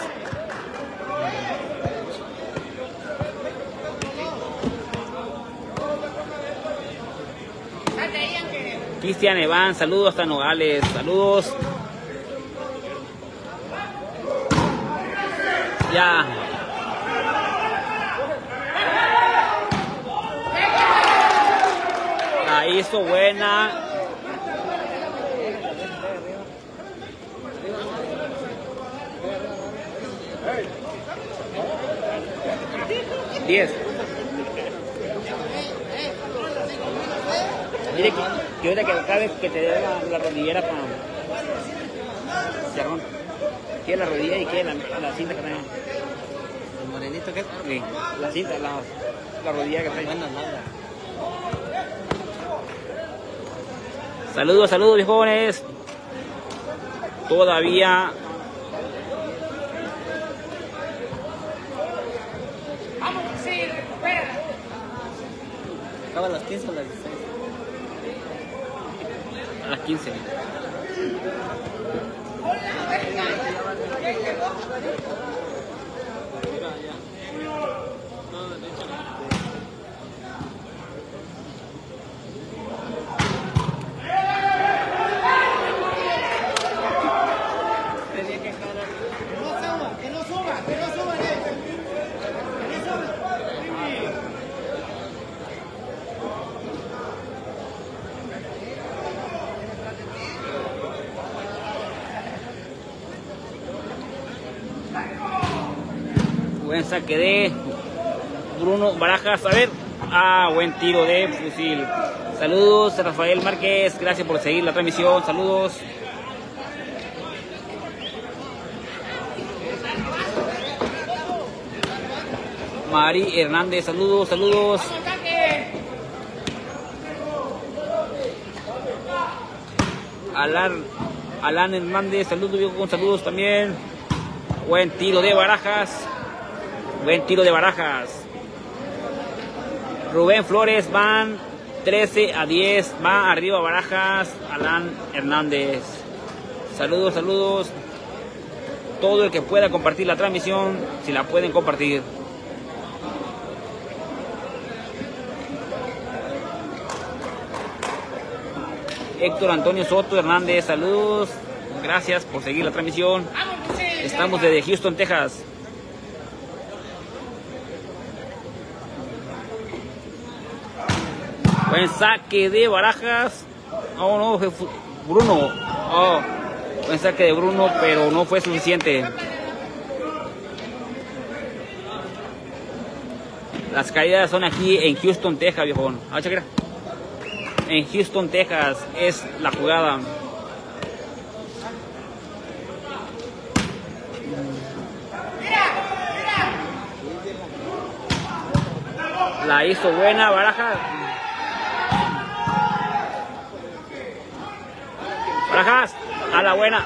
Cristian Eván, saludos hasta Nogales. Saludos. Ya. La hizo buena. diez. Mire que, que ahorita que acabe que te dé la, la rodillera para cerrón. Quiere la rodilla y quiere la, la cinta que trae. ¿El morenito qué? Sí, la cinta, la, la rodilla que trae. Bueno, nada. Saludos, saludos, viejones. Todavía. ¿Acaba a las quince o a las dieciséis? A las quince. Que no suba, que no suba, que no suba. Buen saque de Bruno Barajas. A ver. Ah, buen tiro de fusil. Saludos, Rafael Márquez. Gracias por seguir la transmisión. Saludos. Mari Hernández. Saludos, saludos. Alan, Alan Hernández. Saludos, viejo, con saludos también. Buen tiro de Barajas. Buen tiro de Barajas. Rubén Flores, van trece a diez. Va arriba Barajas. Alan Hernández. Saludos, saludos. Todo el que pueda compartir la transmisión, si la pueden compartir. Héctor Antonio Soto Hernández, saludos. Gracias por seguir la transmisión. Estamos desde Houston, Texas. Buen saque de Barajas. Oh, no, Bruno. Oh, buen saque de Bruno, pero no fue suficiente. Las caídas son aquí en Houston, Texas, viejón. Ah, chequera. En Houston, Texas es la jugada. La hizo buena Barajas. Barajas, a la buena.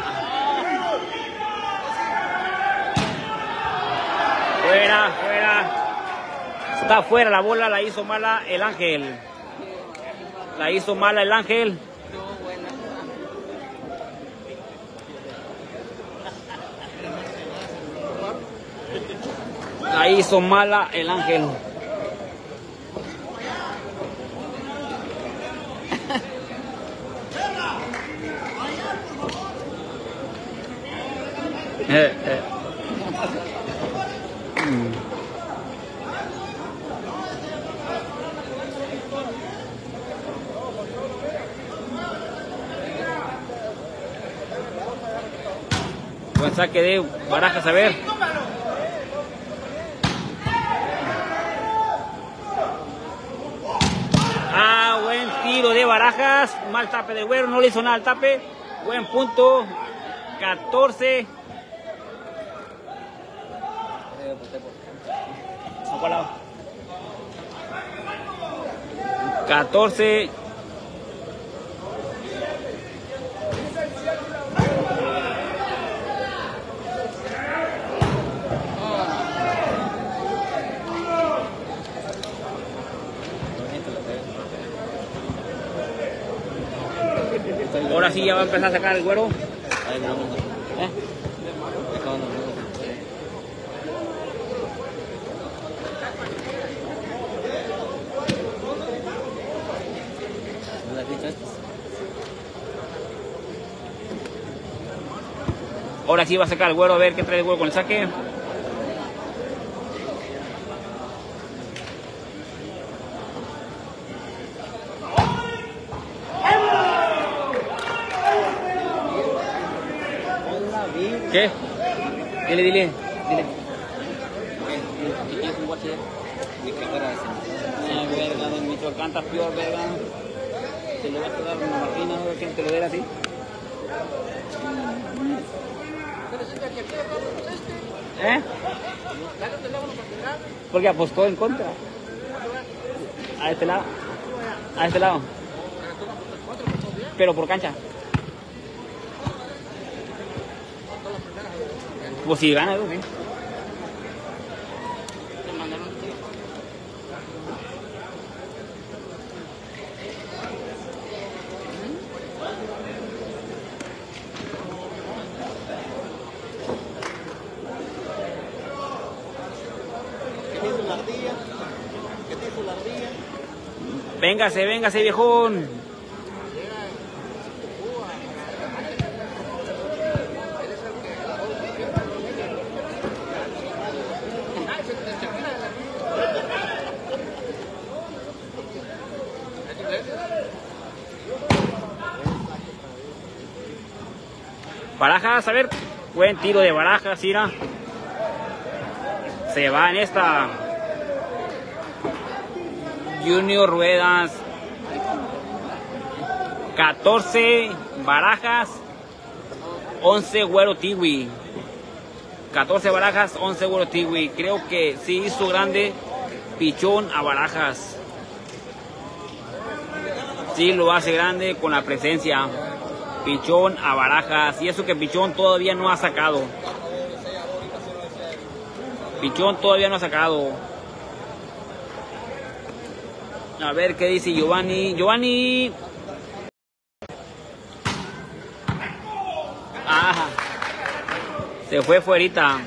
Fuera, fuera. Está fuera la bola, la hizo mala el Ángel. La hizo mala el Ángel. La hizo mala el Ángel. Eh, eh. Mm. Buen saque de Barajas, a ver. Ah, buen tiro de Barajas. Mal tape del Güero, no le hizo nada al tape. Buen punto. catorce. ¿A cuál lado? catorce. Ahora sí ya va a empezar a sacar el Güero. ¿Eh? Ahora sí va a sacar el Güero, a ver qué trae el Güero con el saque. ¿Qué? Dile, dile, dile. ¿Qué quieres un guache? ¿De qué fuera ese? Ah, verga, de Michoacán, está peor, verga. Se le va a quedar una marquina, a ver quién te lo dé así. ¿Eh? Porque apostó en contra. A este lado. A este lado. Pero por cancha. Pues si gana, sí. Véngase, véngase, viejón. Barajas, a ver. Buen tiro de Barajas, mira. Se va en esta. Junior Ruedas. catorce Barajas. once Güero Tiwi. catorce Barajas, once Güero Tiwi. Creo que sí hizo grande Pichón a Barajas. Sí lo hace grande con la presencia. Pichón a Barajas. Y eso que Pichón todavía no ha sacado. Pichón todavía no ha sacado. A ver qué dice Giovanni. Giovanni. Ajá. Se fue fuerita.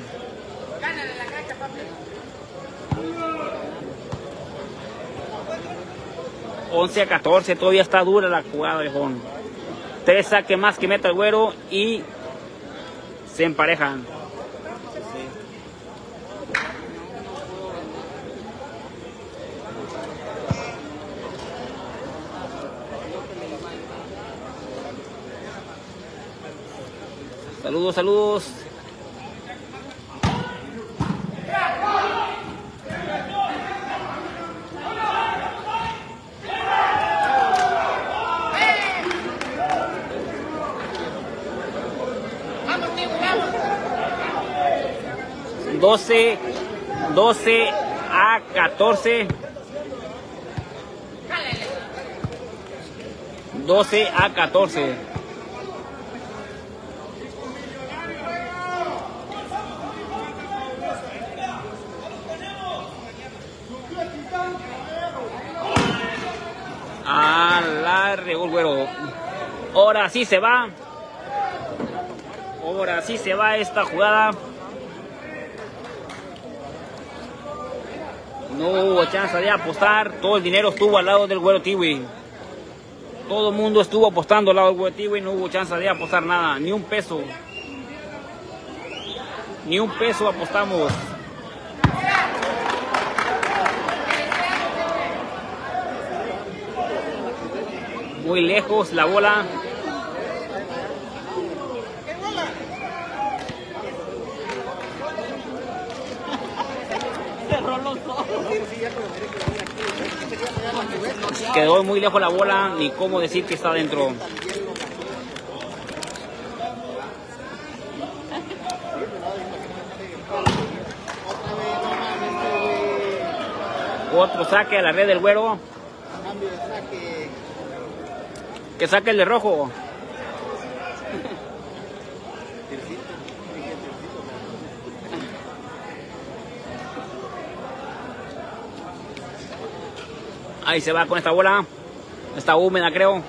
once a catorce. Todavía está dura la jugada, viejón. Tres saques más que meta el Güero y se emparejan. Saludos, saludos. doce, doce a catorce. doce a catorce. A la regó el Güero. Ahora sí se va. Ahora sí se va esta jugada. No hubo chance de apostar. Todo el dinero estuvo al lado del Güero Tiwi. Todo el mundo estuvo apostando al lado del Güero Tiwi. No hubo chance de apostar nada. Ni un peso. Ni un peso apostamos. Muy lejos la bola. Cerró los ojos. Quedó muy lejos la bola, ni cómo decir que está adentro. Otro saque a la red del güero. Que saque el de rojo. Ahí se va con esta bola. Está húmeda, creo.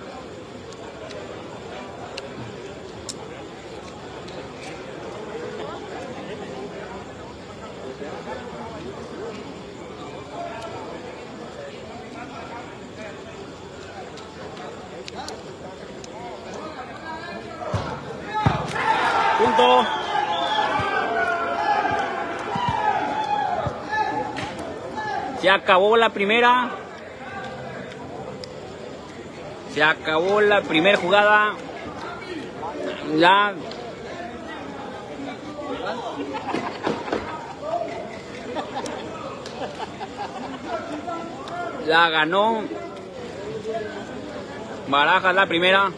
Punto. Se acabó la primera. Se acabó la primera jugada. La La ganó Barajas la primera.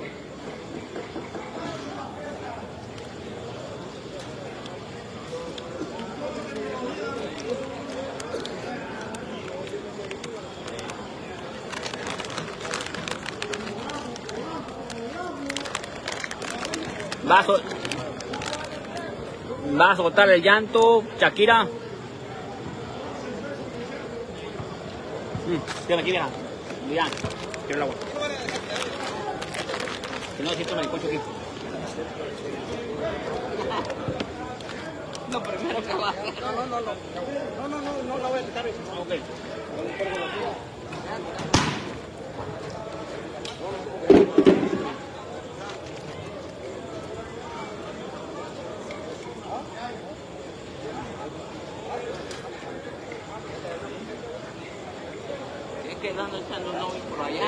Va a, sol va a soltar el llanto, Shakira. Mm, ven aquí, mira. Mira, quiero el agua. Si no, siento el coche aquí. Lo primero que va a hacer. No, no, no, no. No, no, no, no la voy a quitar. Ok. Es que dando echando un novio por allá.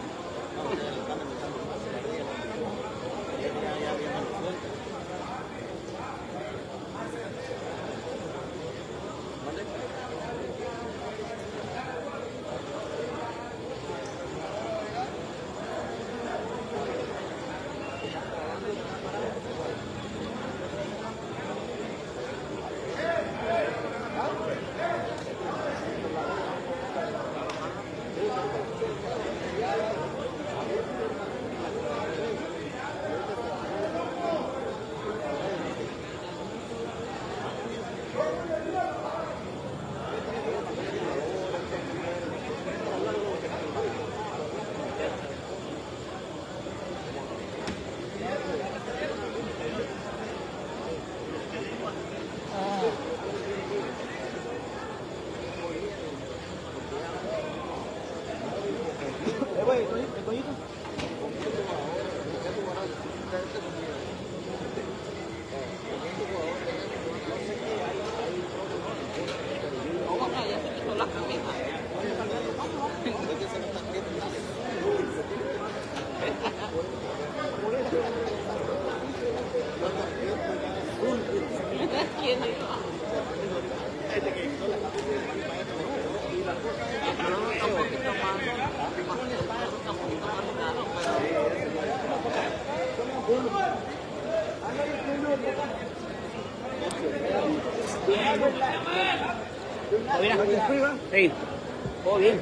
Sí, todo bien.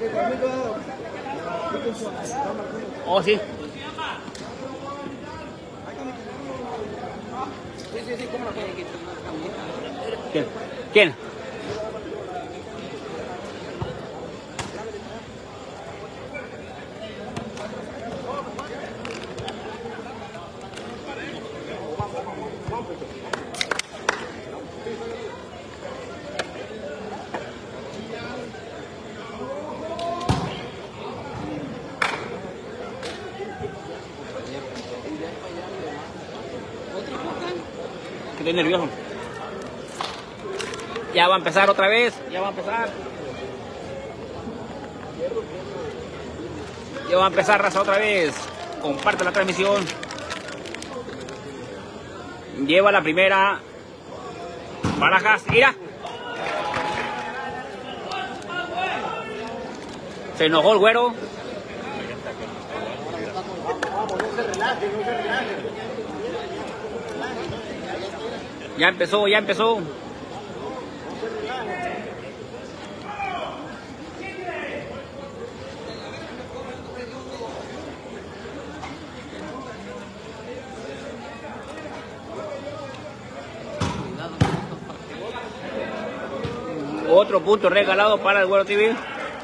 Oh, sí. ¿Quién? ¿Quién? Que estoy nervioso. Ya va a empezar otra vez. Ya va a empezar. Ya va a empezar, raza, otra vez. Comparte la transmisión. Lleva la primera. Barajas. Mira. Se enojó el güero. Ya empezó, ya empezó. Otro punto regalado para el Güero T V.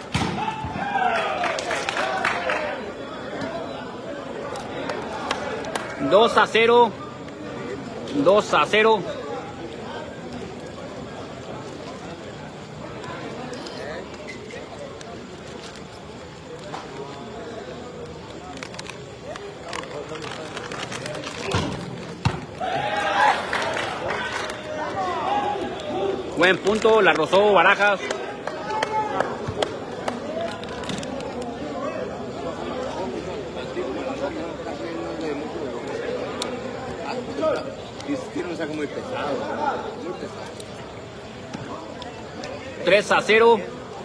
dos a cero. dos a cero. Buen punto, la rozó Barajas. Tiene un saco muy pesado, muy pesado. tres a cero.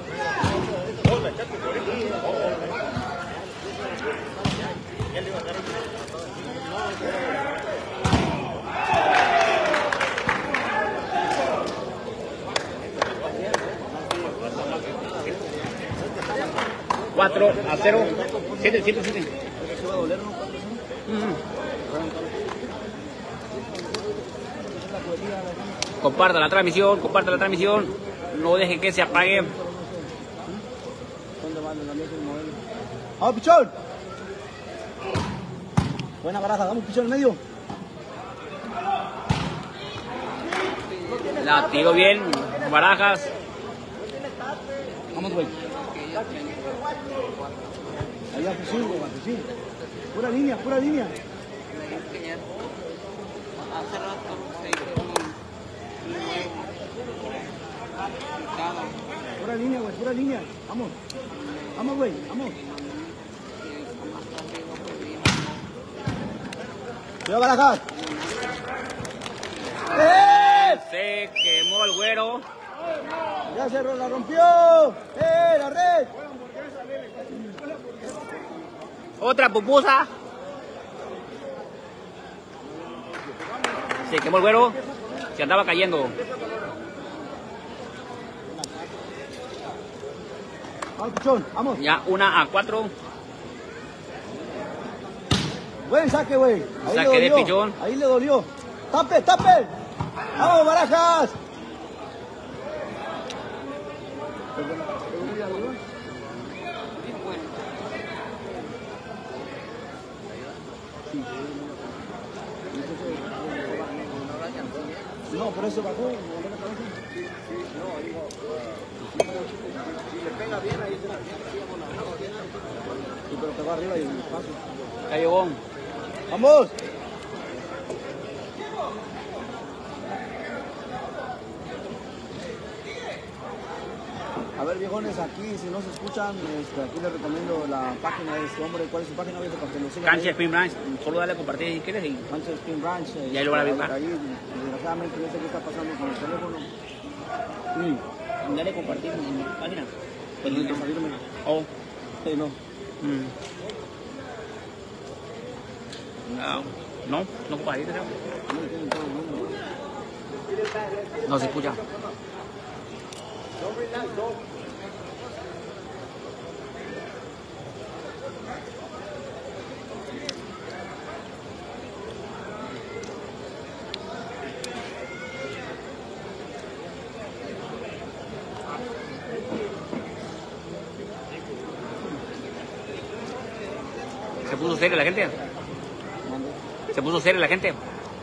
cuatro a cero. siete, siete, siete. Comparta la transmisión, comparta la transmisión. No deje que se apague. ¡Vamos, pichón! Buena baraja, vamos, pichón, en medio. La tiró bien, Barajas. Vamos, güey. Allá, fusil, güey, fusil. Pura línea, pura línea. Hace rato se hizo un nuevo. Pura línea, güey, pura línea. Vamos. Vamos, güey, vamos. ¡Cuidado, Barajas! ¡Eh! Se quemó el Güero. ¡Ya se la rompió! ¡Eh, la red! Otra pupusa. Se quemó el Güero. Se andaba cayendo. Vamos, pichón, vamos. Ya una a cuatro. Buen saque, güey. Ahí Saque le de dolió. pichón. Ahí le dolió. ¡Tape, tape! ¡Vamos, Barajas! No, por eso bajó. Si le pega bien, ahí se la sí, pero pegó arriba y paso. Cayó. ¡Vamos! A ver, viejones, aquí, si no se escuchan, este, aquí les recomiendo la página de este hombre. ¿Cuál es su página? Para que lo sigan. Cancha Spring Branch. Solo dale a compartir si quieres. Y... Cancha Spring Branch. Y ahí lo van a ver más. Ahí, desgraciadamente, no sé qué está pasando con el teléfono. Mm. Dale a compartir en mi página. Pues no salirme. Oh. Sí, no. Mm. No, no, no compartir. No, no se escucha. ¿Se puso seria la gente? ¿Se puso seria la gente?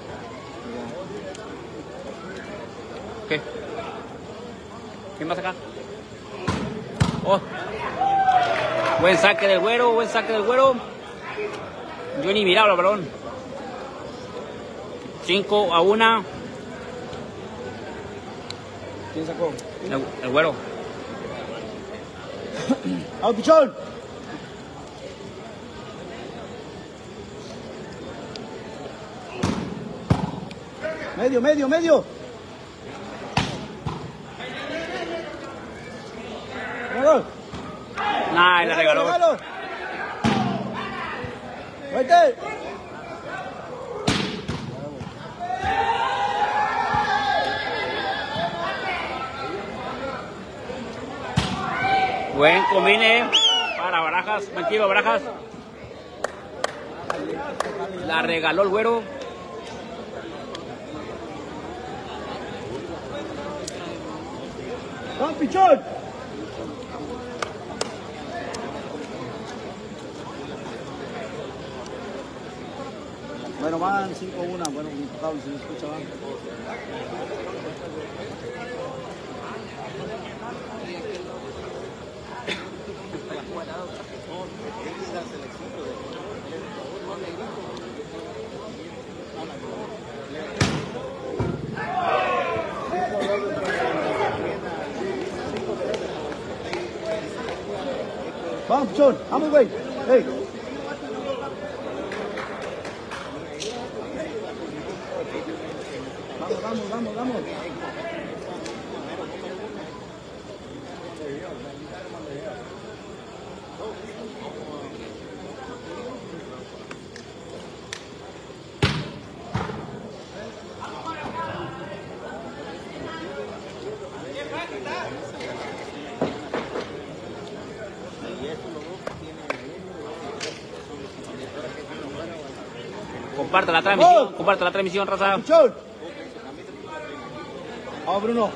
¿Qué? ¿Quién más acá? Oh. Buen saque del Güero, buen saque del Güero. Yo ni miraba el balón. cinco a uno. ¿Quién sacó? El, el güero. ¡Vamos, pichón! Medio, medio, medio. ¡Regalo! Nah, la regaló. ¡Regalo! ¡Vete! Buen combine para Barajas. Buen tiro, Barajas. La regaló el güero. ¡Vamos, pichón! Bueno, van cinco uno. Bueno, impecable, se me escucha, van. Vamos, pichón, vamos, güey. Hey. Vamos, vamos, vamos, vamos. Comparte la transmisión, comparte la transmisión, raza. Pichón. Vamos, Bruno.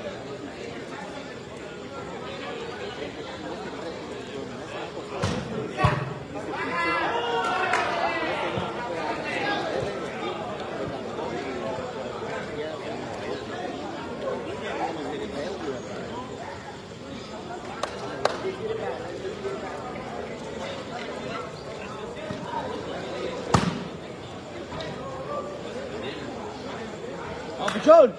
Vamos, pichón.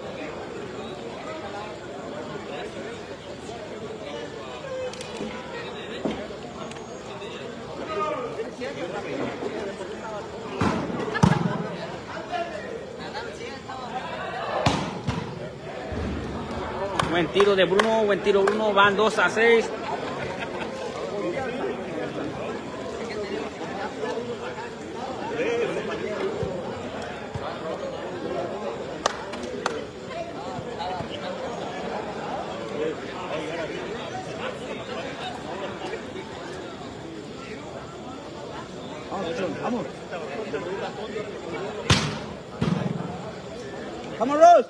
Buen tiro de Bruno, buen tiro Bruno, van dos a seis. Vamos, pichón, vamos. Vamos, Ross.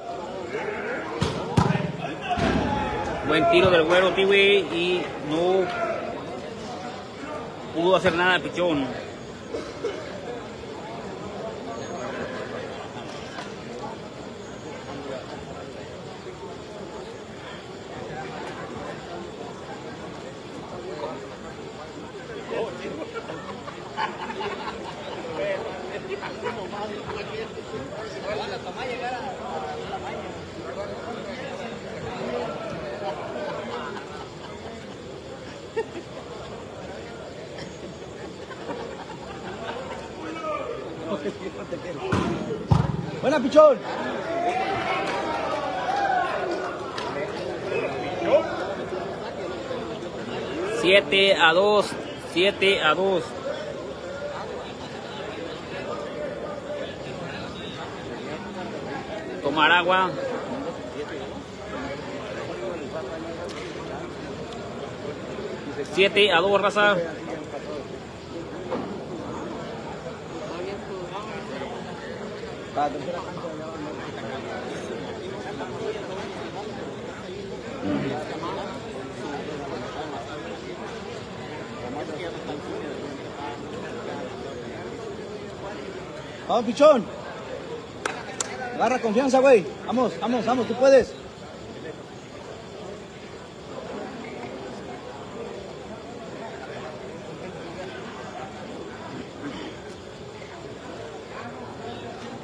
Buen tiro del güero Tiwi y no pudo hacer nada el pichón. Buena, pichón. siete a dos, siete a dos. Tomar agua. siete a dos, raza. La tercera cancha de la banda. Vamos, pichón. Agarra confianza, güey. Vamos, vamos, vamos, tú puedes.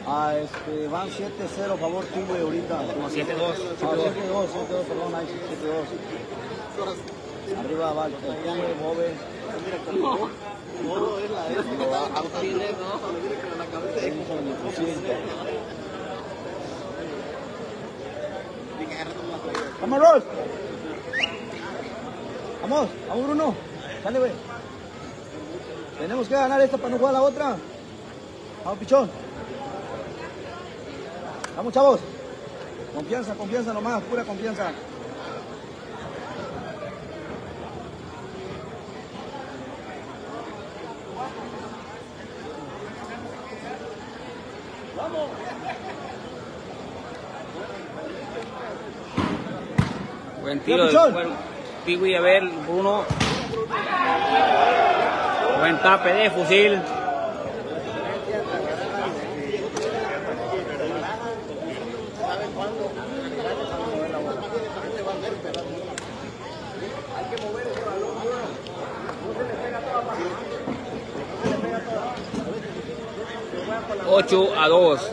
Ah, este, van siete cero, favor, Tigre ahorita. Como siete dos. Ah, siete dos, siete dos, perdón, ahí siete dos. Arriba va el Tigre, Bobe. No, es la Vamos, Ross. Vamos, vamos, Bruno. Dale, güey. Tenemos que ganar esta para no jugar la otra. Vamos, pichón. Vamos, chavos. Confianza, confianza nomás, pura confianza. Vamos. Buen tiro del bueno, Tiwi, a ver, Bruno. Buen tape de fusil. ocho a dos.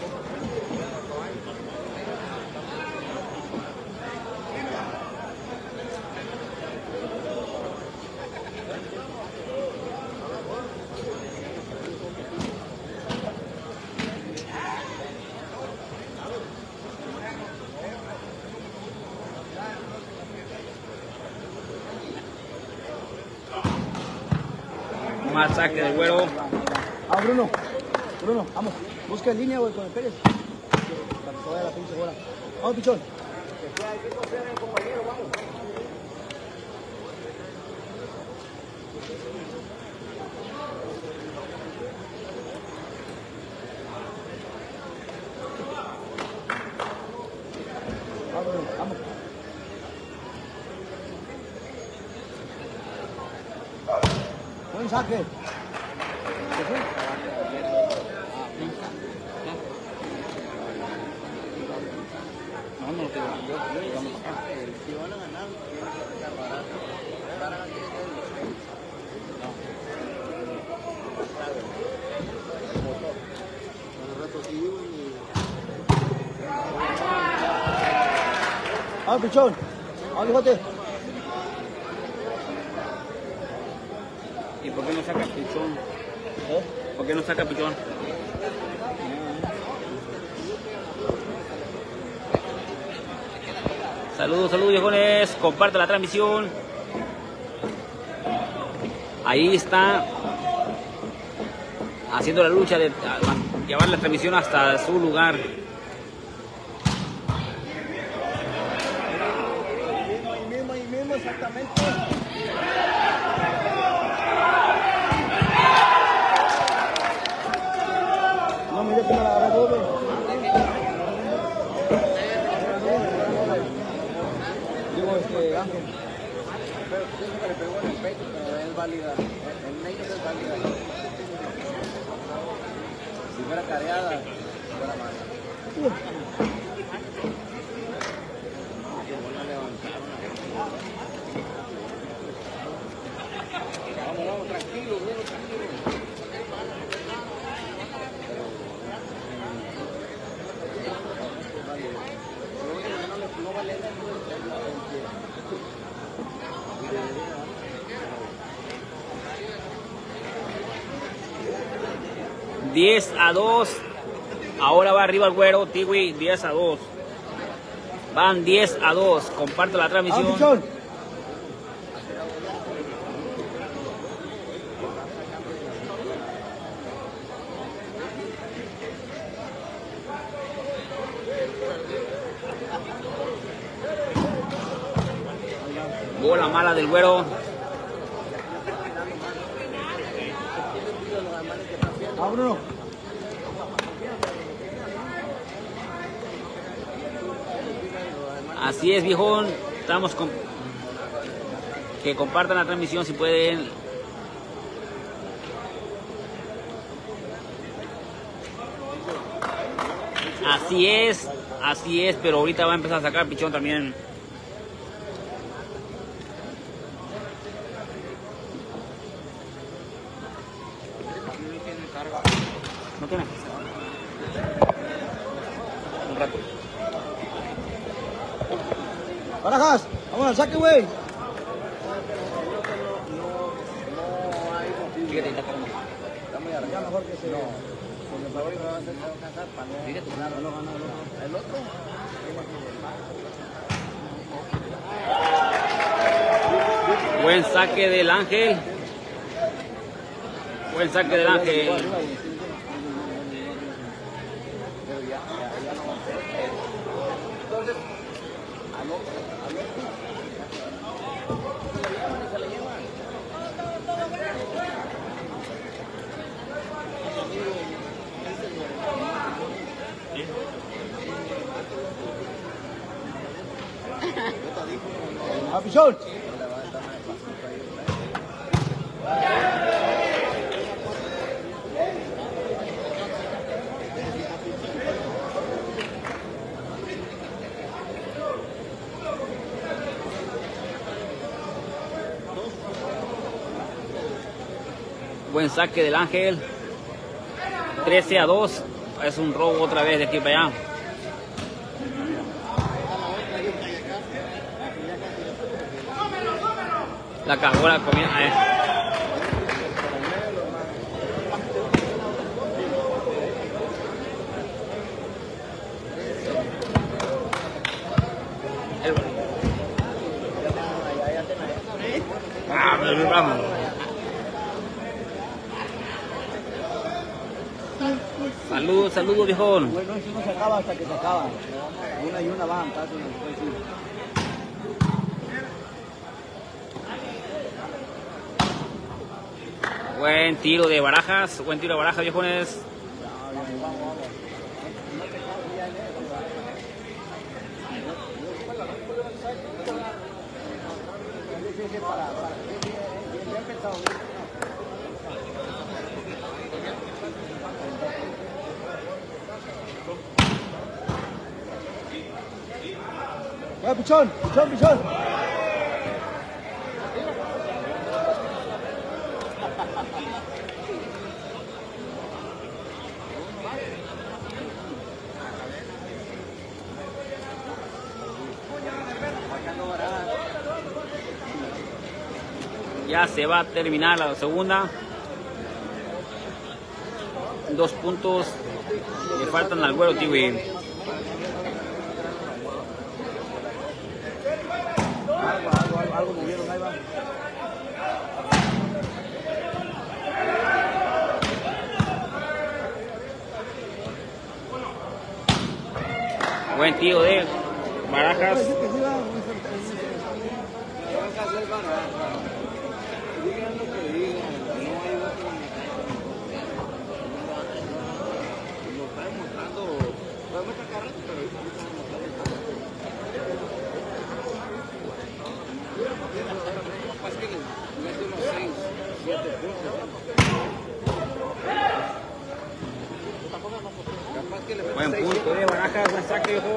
Más saque del güero. Ah, Bruno. Bruno, vamos. Busca en línea, güey, con el Pérez. Para que se vaya la pinche bola. Vamos, pichón. Vamos, Bruno, vamos. Buen saque. ¿Qué fue? No, no, yo, yo, vamos acá. Si van a ganar, tienen que sacar barato. Para que no. Ah, pichón. Ah, fíjate. ¿Y por qué no saca pichón? ¿Eh? ¿Por qué no saca pichón? Saludos, saludos, viejones. Comparte la transmisión. Ahí está haciendo la lucha de llevar la transmisión hasta su lugar. Ahí mismo, ahí mismo, exactamente. No, mire que me la agarró doble. Digo, este, Ángel. Pero pienso que le pegó en el pecho, pero es válida. En medio es válida. Si fuera careada, fuera mala. Vamos, vamos, tranquilo, Bruno, tranquilo. No vale nada. diez a dos. Ahora va arriba el güero, Tiwi, diez a dos. Van diez a dos. Comparte la transmisión. Bola mala del güero. Ah, Bruno. Así es, viejón. Estamos con... Que compartan la transmisión si pueden. Así es, así es, pero ahorita va a empezar a sacar pichón también. ¿No tiene? Un rato. Barajas, vamos al saque, güey. Fíjate, está como. Está muy arriba, mejor que se... No. Porque el favor me va a hacer alcanzar para no... Fíjate. No, no, no, no. El otro... Buen saque del Ángel. Buen saque del Ángel. ¡A pichón! Buen saque del Ángel. trece a dos. Es un robo otra vez de aquí para allá. La cajuela comienza. Eh. Ah, pero vamos. Saludos, saludos, viejón. Bueno, eso no se acaba hasta que se acaba. Una y una van, paso y después sí. Buen tiro de Barajas, buen tiro de Barajas, viejones. ¡Eh, pichón! ¡Pichón, pichón! Ya se va a terminar la segunda. Dos puntos le faltan al Güero Tiwi. Algo, algo, algo, algo movieron, ahí va. Buen tiro de Barajas. Buen punto de Barajas, buen saque, viejo.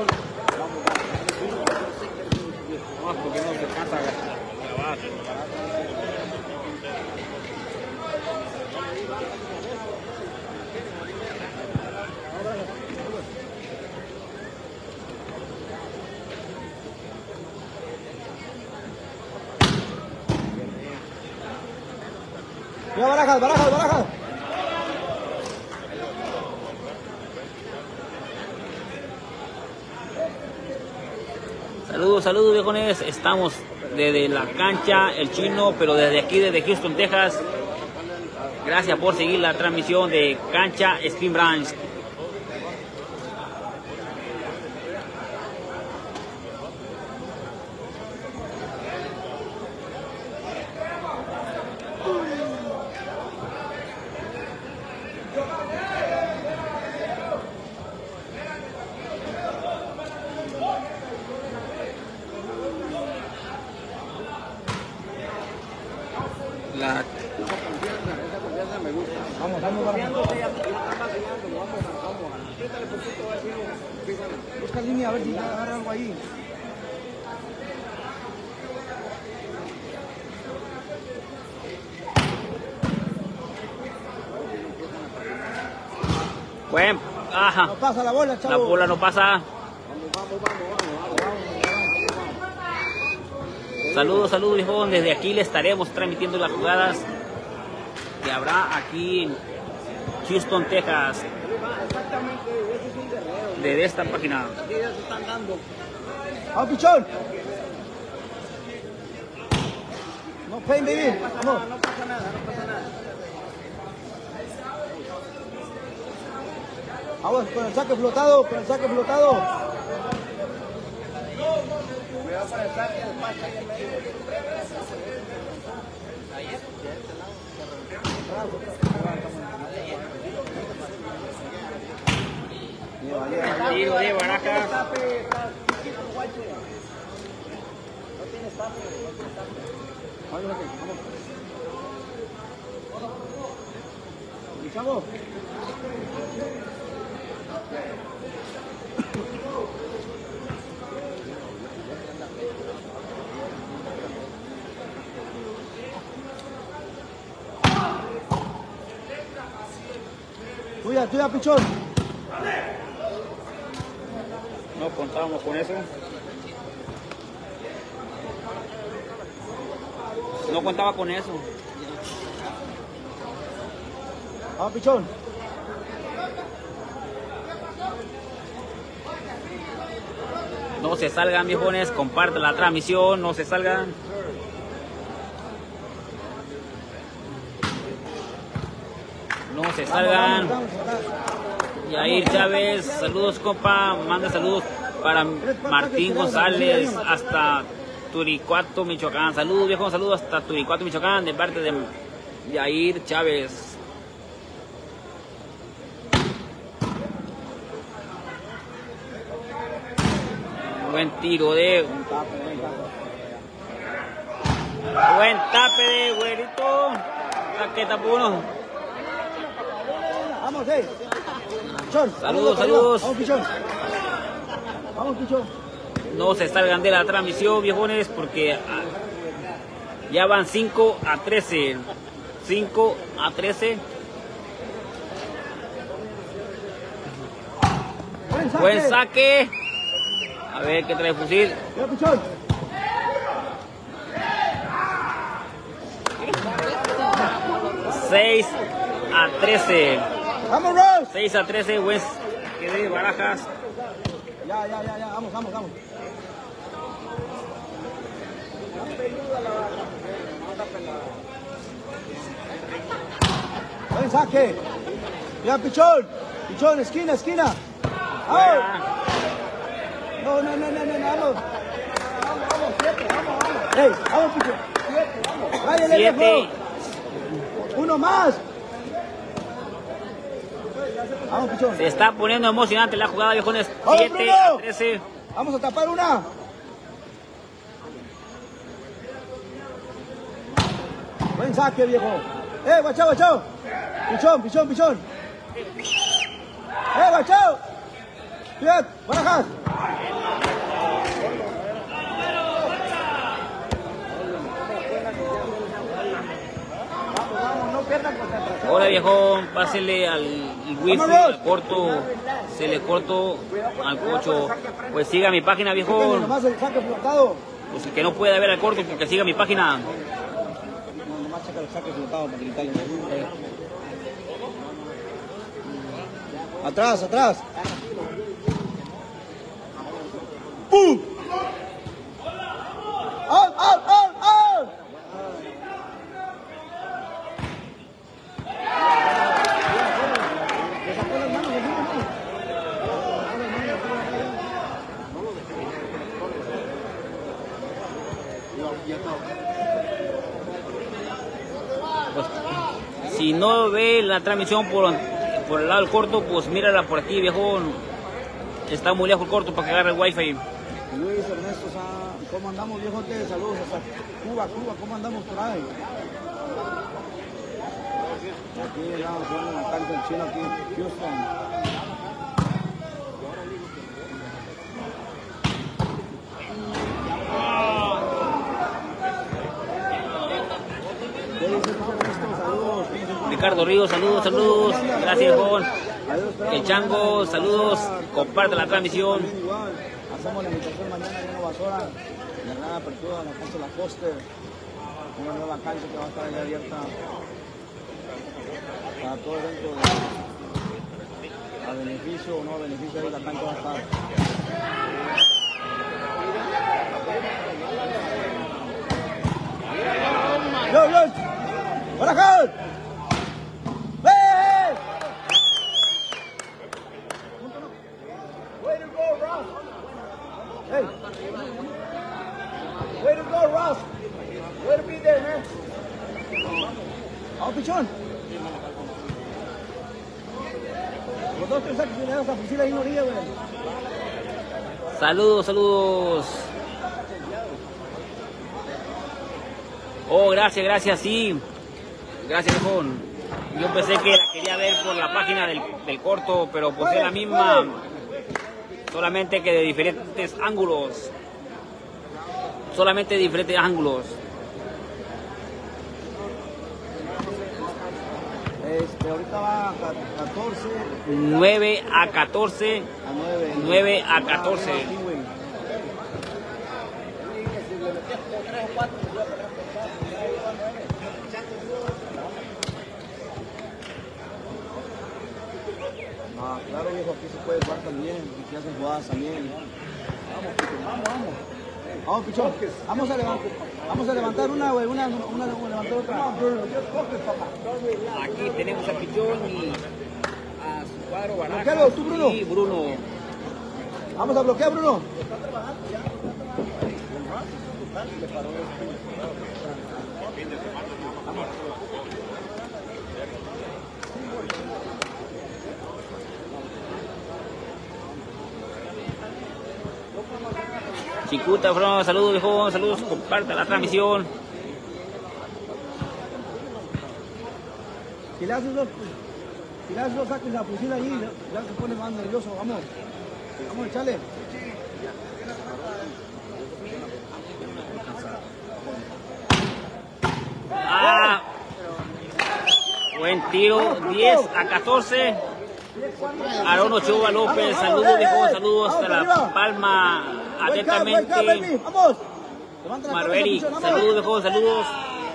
Vamos, porque no se pasa a grabar. ¡Ya, Barajas, Barajas, Barajas! Saludos, saludos, viejones. Estamos desde la cancha El Chino, pero desde aquí, desde Houston, Texas. Gracias por seguir la transmisión de Cancha Spring Branch. La Vamos, vamos, Barajas. Busca línea a ver si agarra algo ahí. buen Ajá. No pasa la bola, La chavo. bola no pasa. Vamos, vamos, vamos, vamos. Saludos, saludos, viejón. Desde aquí le estaremos transmitiendo las jugadas que habrá aquí en Houston, Texas. Desde esta página. Vamos, pichón. No pain, baby. Vamos. No pasa nada, no pasa nada. Vamos, con el saque flotado, con el saque flotado. Cuidado con el saque del pacha ahí en medio. Tiro de Barajas. No tienes tape, no tienes tape. Vamos, vamos. ¿Y chavo? Tuya, tuya, pichón. No contábamos con eso. No contaba con eso. Vamos, pichón. No se salgan, viejones. Compartan la transmisión. No se salgan. No se salgan. Yair Chávez, saludos compa, manda saludos para Martín González hasta Turicuato, Michoacán. Saludos viejo, saludos hasta Turicuato, Michoacán, de parte de Yair Chávez. Buen tiro de... Buen tape de güerito. Que tapó uno. Vamos, eh. Pichón. Saludos, saludos. Vamos, pichón. Vamos, pichón. No se salgan de la transmisión, viejones, porque ya van cinco a trece. cinco a trece. Buen saque. Buen saque. A ver qué trae el fusil. Mira, pichón. seis a trece. Vamos, Rose. seis a trece, buen que de Barajas. Ya, ya, ya, ya. Vamos, vamos, vamos. Buen saque. Mira, pichón. Pichón, esquina, esquina. ¡Vamos! No, no, no, no, no, no, vamos. Vamos, vamos, siete, vamos, vamos. ¡Ey, vamos, pichón! Siete, vamos. ¡Váyale, siete. viejo! ¡Uno más! Vamos, pichón. Se está poniendo emocionante la jugada, viejones. ¡Vamos, siete Bruno! a trece. Vamos a tapar una. Buen saque, viejo. ¡Eh, guachao, guachao! Pichón, pichón, pichón. ¡Eh, guachao! ¡Bien! ¡Barajas! Ahora viejón, pásele al wifi, al corto, se le corto al cocho. Pues siga mi página, viejón. Nomás el saque flotado. Pues el que no puede ver al corto, porque siga mi página. No, nomás checa el saque flotado para gritarle. Atrás, atrás. ¡Pum! ¡Out, out, out, out! Pues, si no ve la transmisión por, por el lado del corto, pues mírala por aquí, viejón. Está muy lejos el corto para que agarre el wifi. Luis Ernesto, ¿cómo andamos, viejo? Saludos hasta Cuba, Cuba, ¿cómo andamos por ahí? Aquí ya vamos a la del chino aquí en Houston. ¿Qué dices, Luis Ernesto? Saludos, Ricardo Ríos, saludos, saludos. Gracias, Juan. El Chango, saludos. Comparte la transmisión. Hacemos la invitación mañana en Novasora, la gran apertura de la cancha La Foster, una nueva cancha que va a estar ahí abierta para todo evento de, a beneficio o no a beneficio de la cancha va a estar. ¡Yo, yo! ¡Barajal! Way to go, Ross! Hey! Way to go, Ross! Way to be there, man! ¡Vamos, pichón! Los dos tres sacos que le das a fusil ahí en la orilla, güey. Saludos, saludos. Oh, gracias, gracias, sí. Gracias, Juan. Yo pensé que la quería ver por la página del, del corto, pero pues es la misma. Solamente que de diferentes ángulos. Solamente de diferentes ángulos. Este, ahorita va a catorce. nueve a catorce. A nueve. nueve a catorce. Ah, claro, viejo, aquí se puede jugar también, aquí hacen jugadas también. Vamos, Pichón, vamos, vamos. Vamos, Pichón, vamos a levantar, vamos a levantar una, güey, una, una, una, levantar otra. Aquí tenemos a Pichón y a su cuadro Barajas. Bloquealo, tú, Bruno. Y Bruno. Vamos a bloquear, Bruno. Chicuta, Bruno, saludos, viejo, saludos, comparta la transmisión. Si le haces dos, si le haces dos saques la fusil ahí, ya se pone más nervioso, vamos. Vamos, échale. Ah, buen tiro, diez a catorce. Aaron Ochoa López, saludos, viejo, saludos hasta La Palma, atentamente. Vamos. Marberi, saludos, viejo, saludos.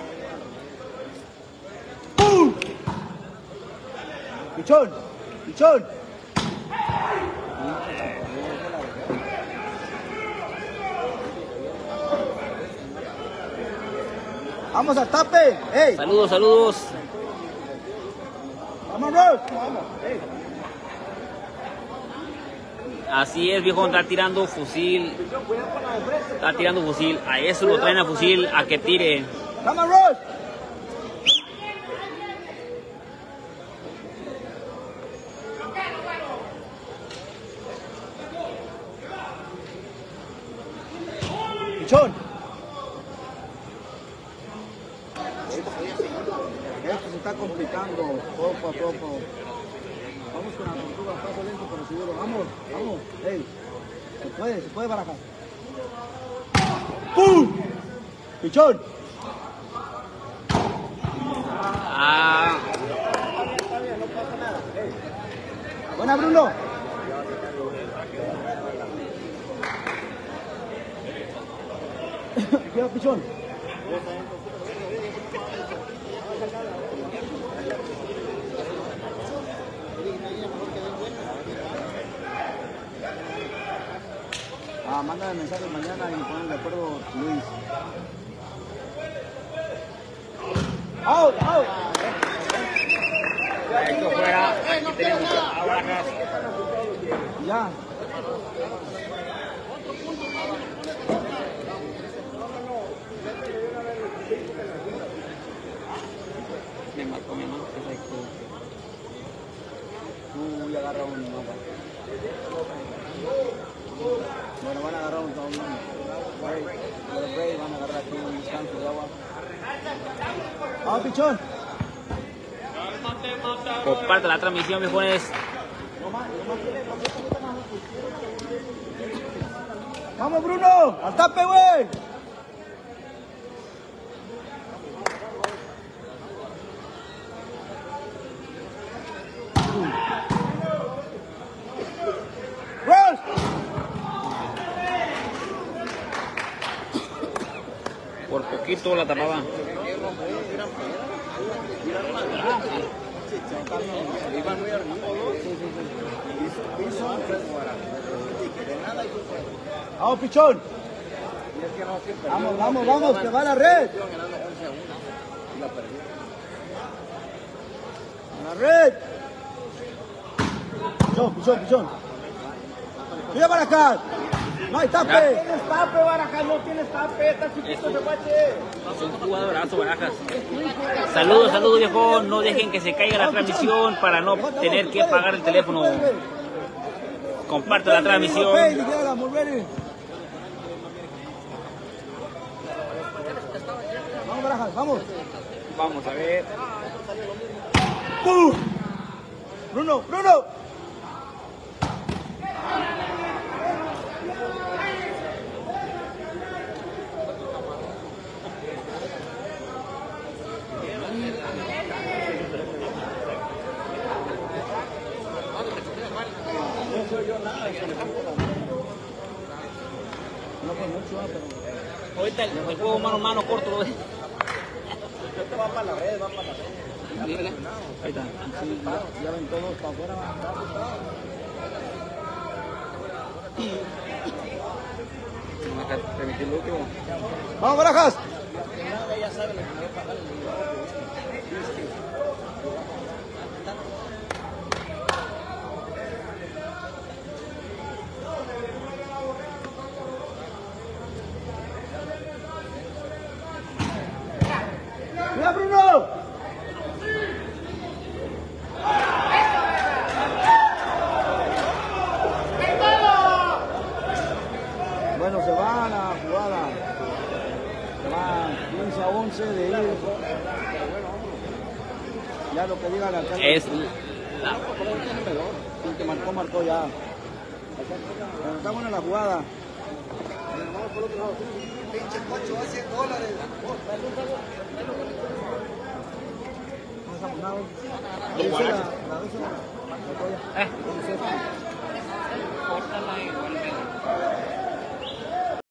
Pichón, pichón. Vamos al tape. Hey. Saludos, saludos. Vamos, Ross. Vamos. Hey. Así es, viejo, está tirando fusil. Está tirando fusil. A eso lo traen a fusil, a que tire. Come on, Ross. Pichón. Esto se está complicando poco a poco. Vamos con la tortuga, paso lento pero seguro. Vamos, vamos. Hey, se puede, se puede barajar. ¡Pum! Pichón. Ah, Buena, Bruno. Lleva, Pichón. Ah, manda mensaje mañana y ponen de acuerdo Luis. ¡Out! ¡Out! esto fuera. Aquí tenemos a Barajas. Ya. Me marcó mi mano. Uy, agarra un mapa. Bueno, van a agarrar un un break. Los break van a agarrar aquí un descanso de agua. ¡Vamos, Pichón! Comparte la transmisión, viejones. ¡Vamos, Bruno! ¡Al tape, güey! poquito la tapaba. Vamos, pichón. Vamos, vamos, vamos, que va la red. La red. Pichón, pichón, pichón. Mira para acá. No hay tape. No tienes tape, Barajas, no tienes tape. Está chiquito ese guache. Es un jugadorazo, Barajas. Saludos, saludos, viejo. No dejen que se caiga la transmisión para no tener que pagar el teléfono. Comparte la transmisión. Vamos, Barajas, vamos. Vamos a ver. ¡Pum! Bruno, Bruno. No con mucho, pero... Ahorita el, el juego mano a mano corto lo dejo. Esto va para la red, va para la red. Ahí está. Sí, ya, ya ven todos para afuera. ¡Vamos, Barajas! ¡Mira, Bruno! Bueno, se va la jugada. Se va quince a once de ir. Ya lo que diga la alcalde. Es la... El que marcó, marcó ya. Bueno, está buena la jugada. Pinche coche va a cien dólares. Vamos a poner. Lo guardas. La, la, la, la, la, la, la, la, la,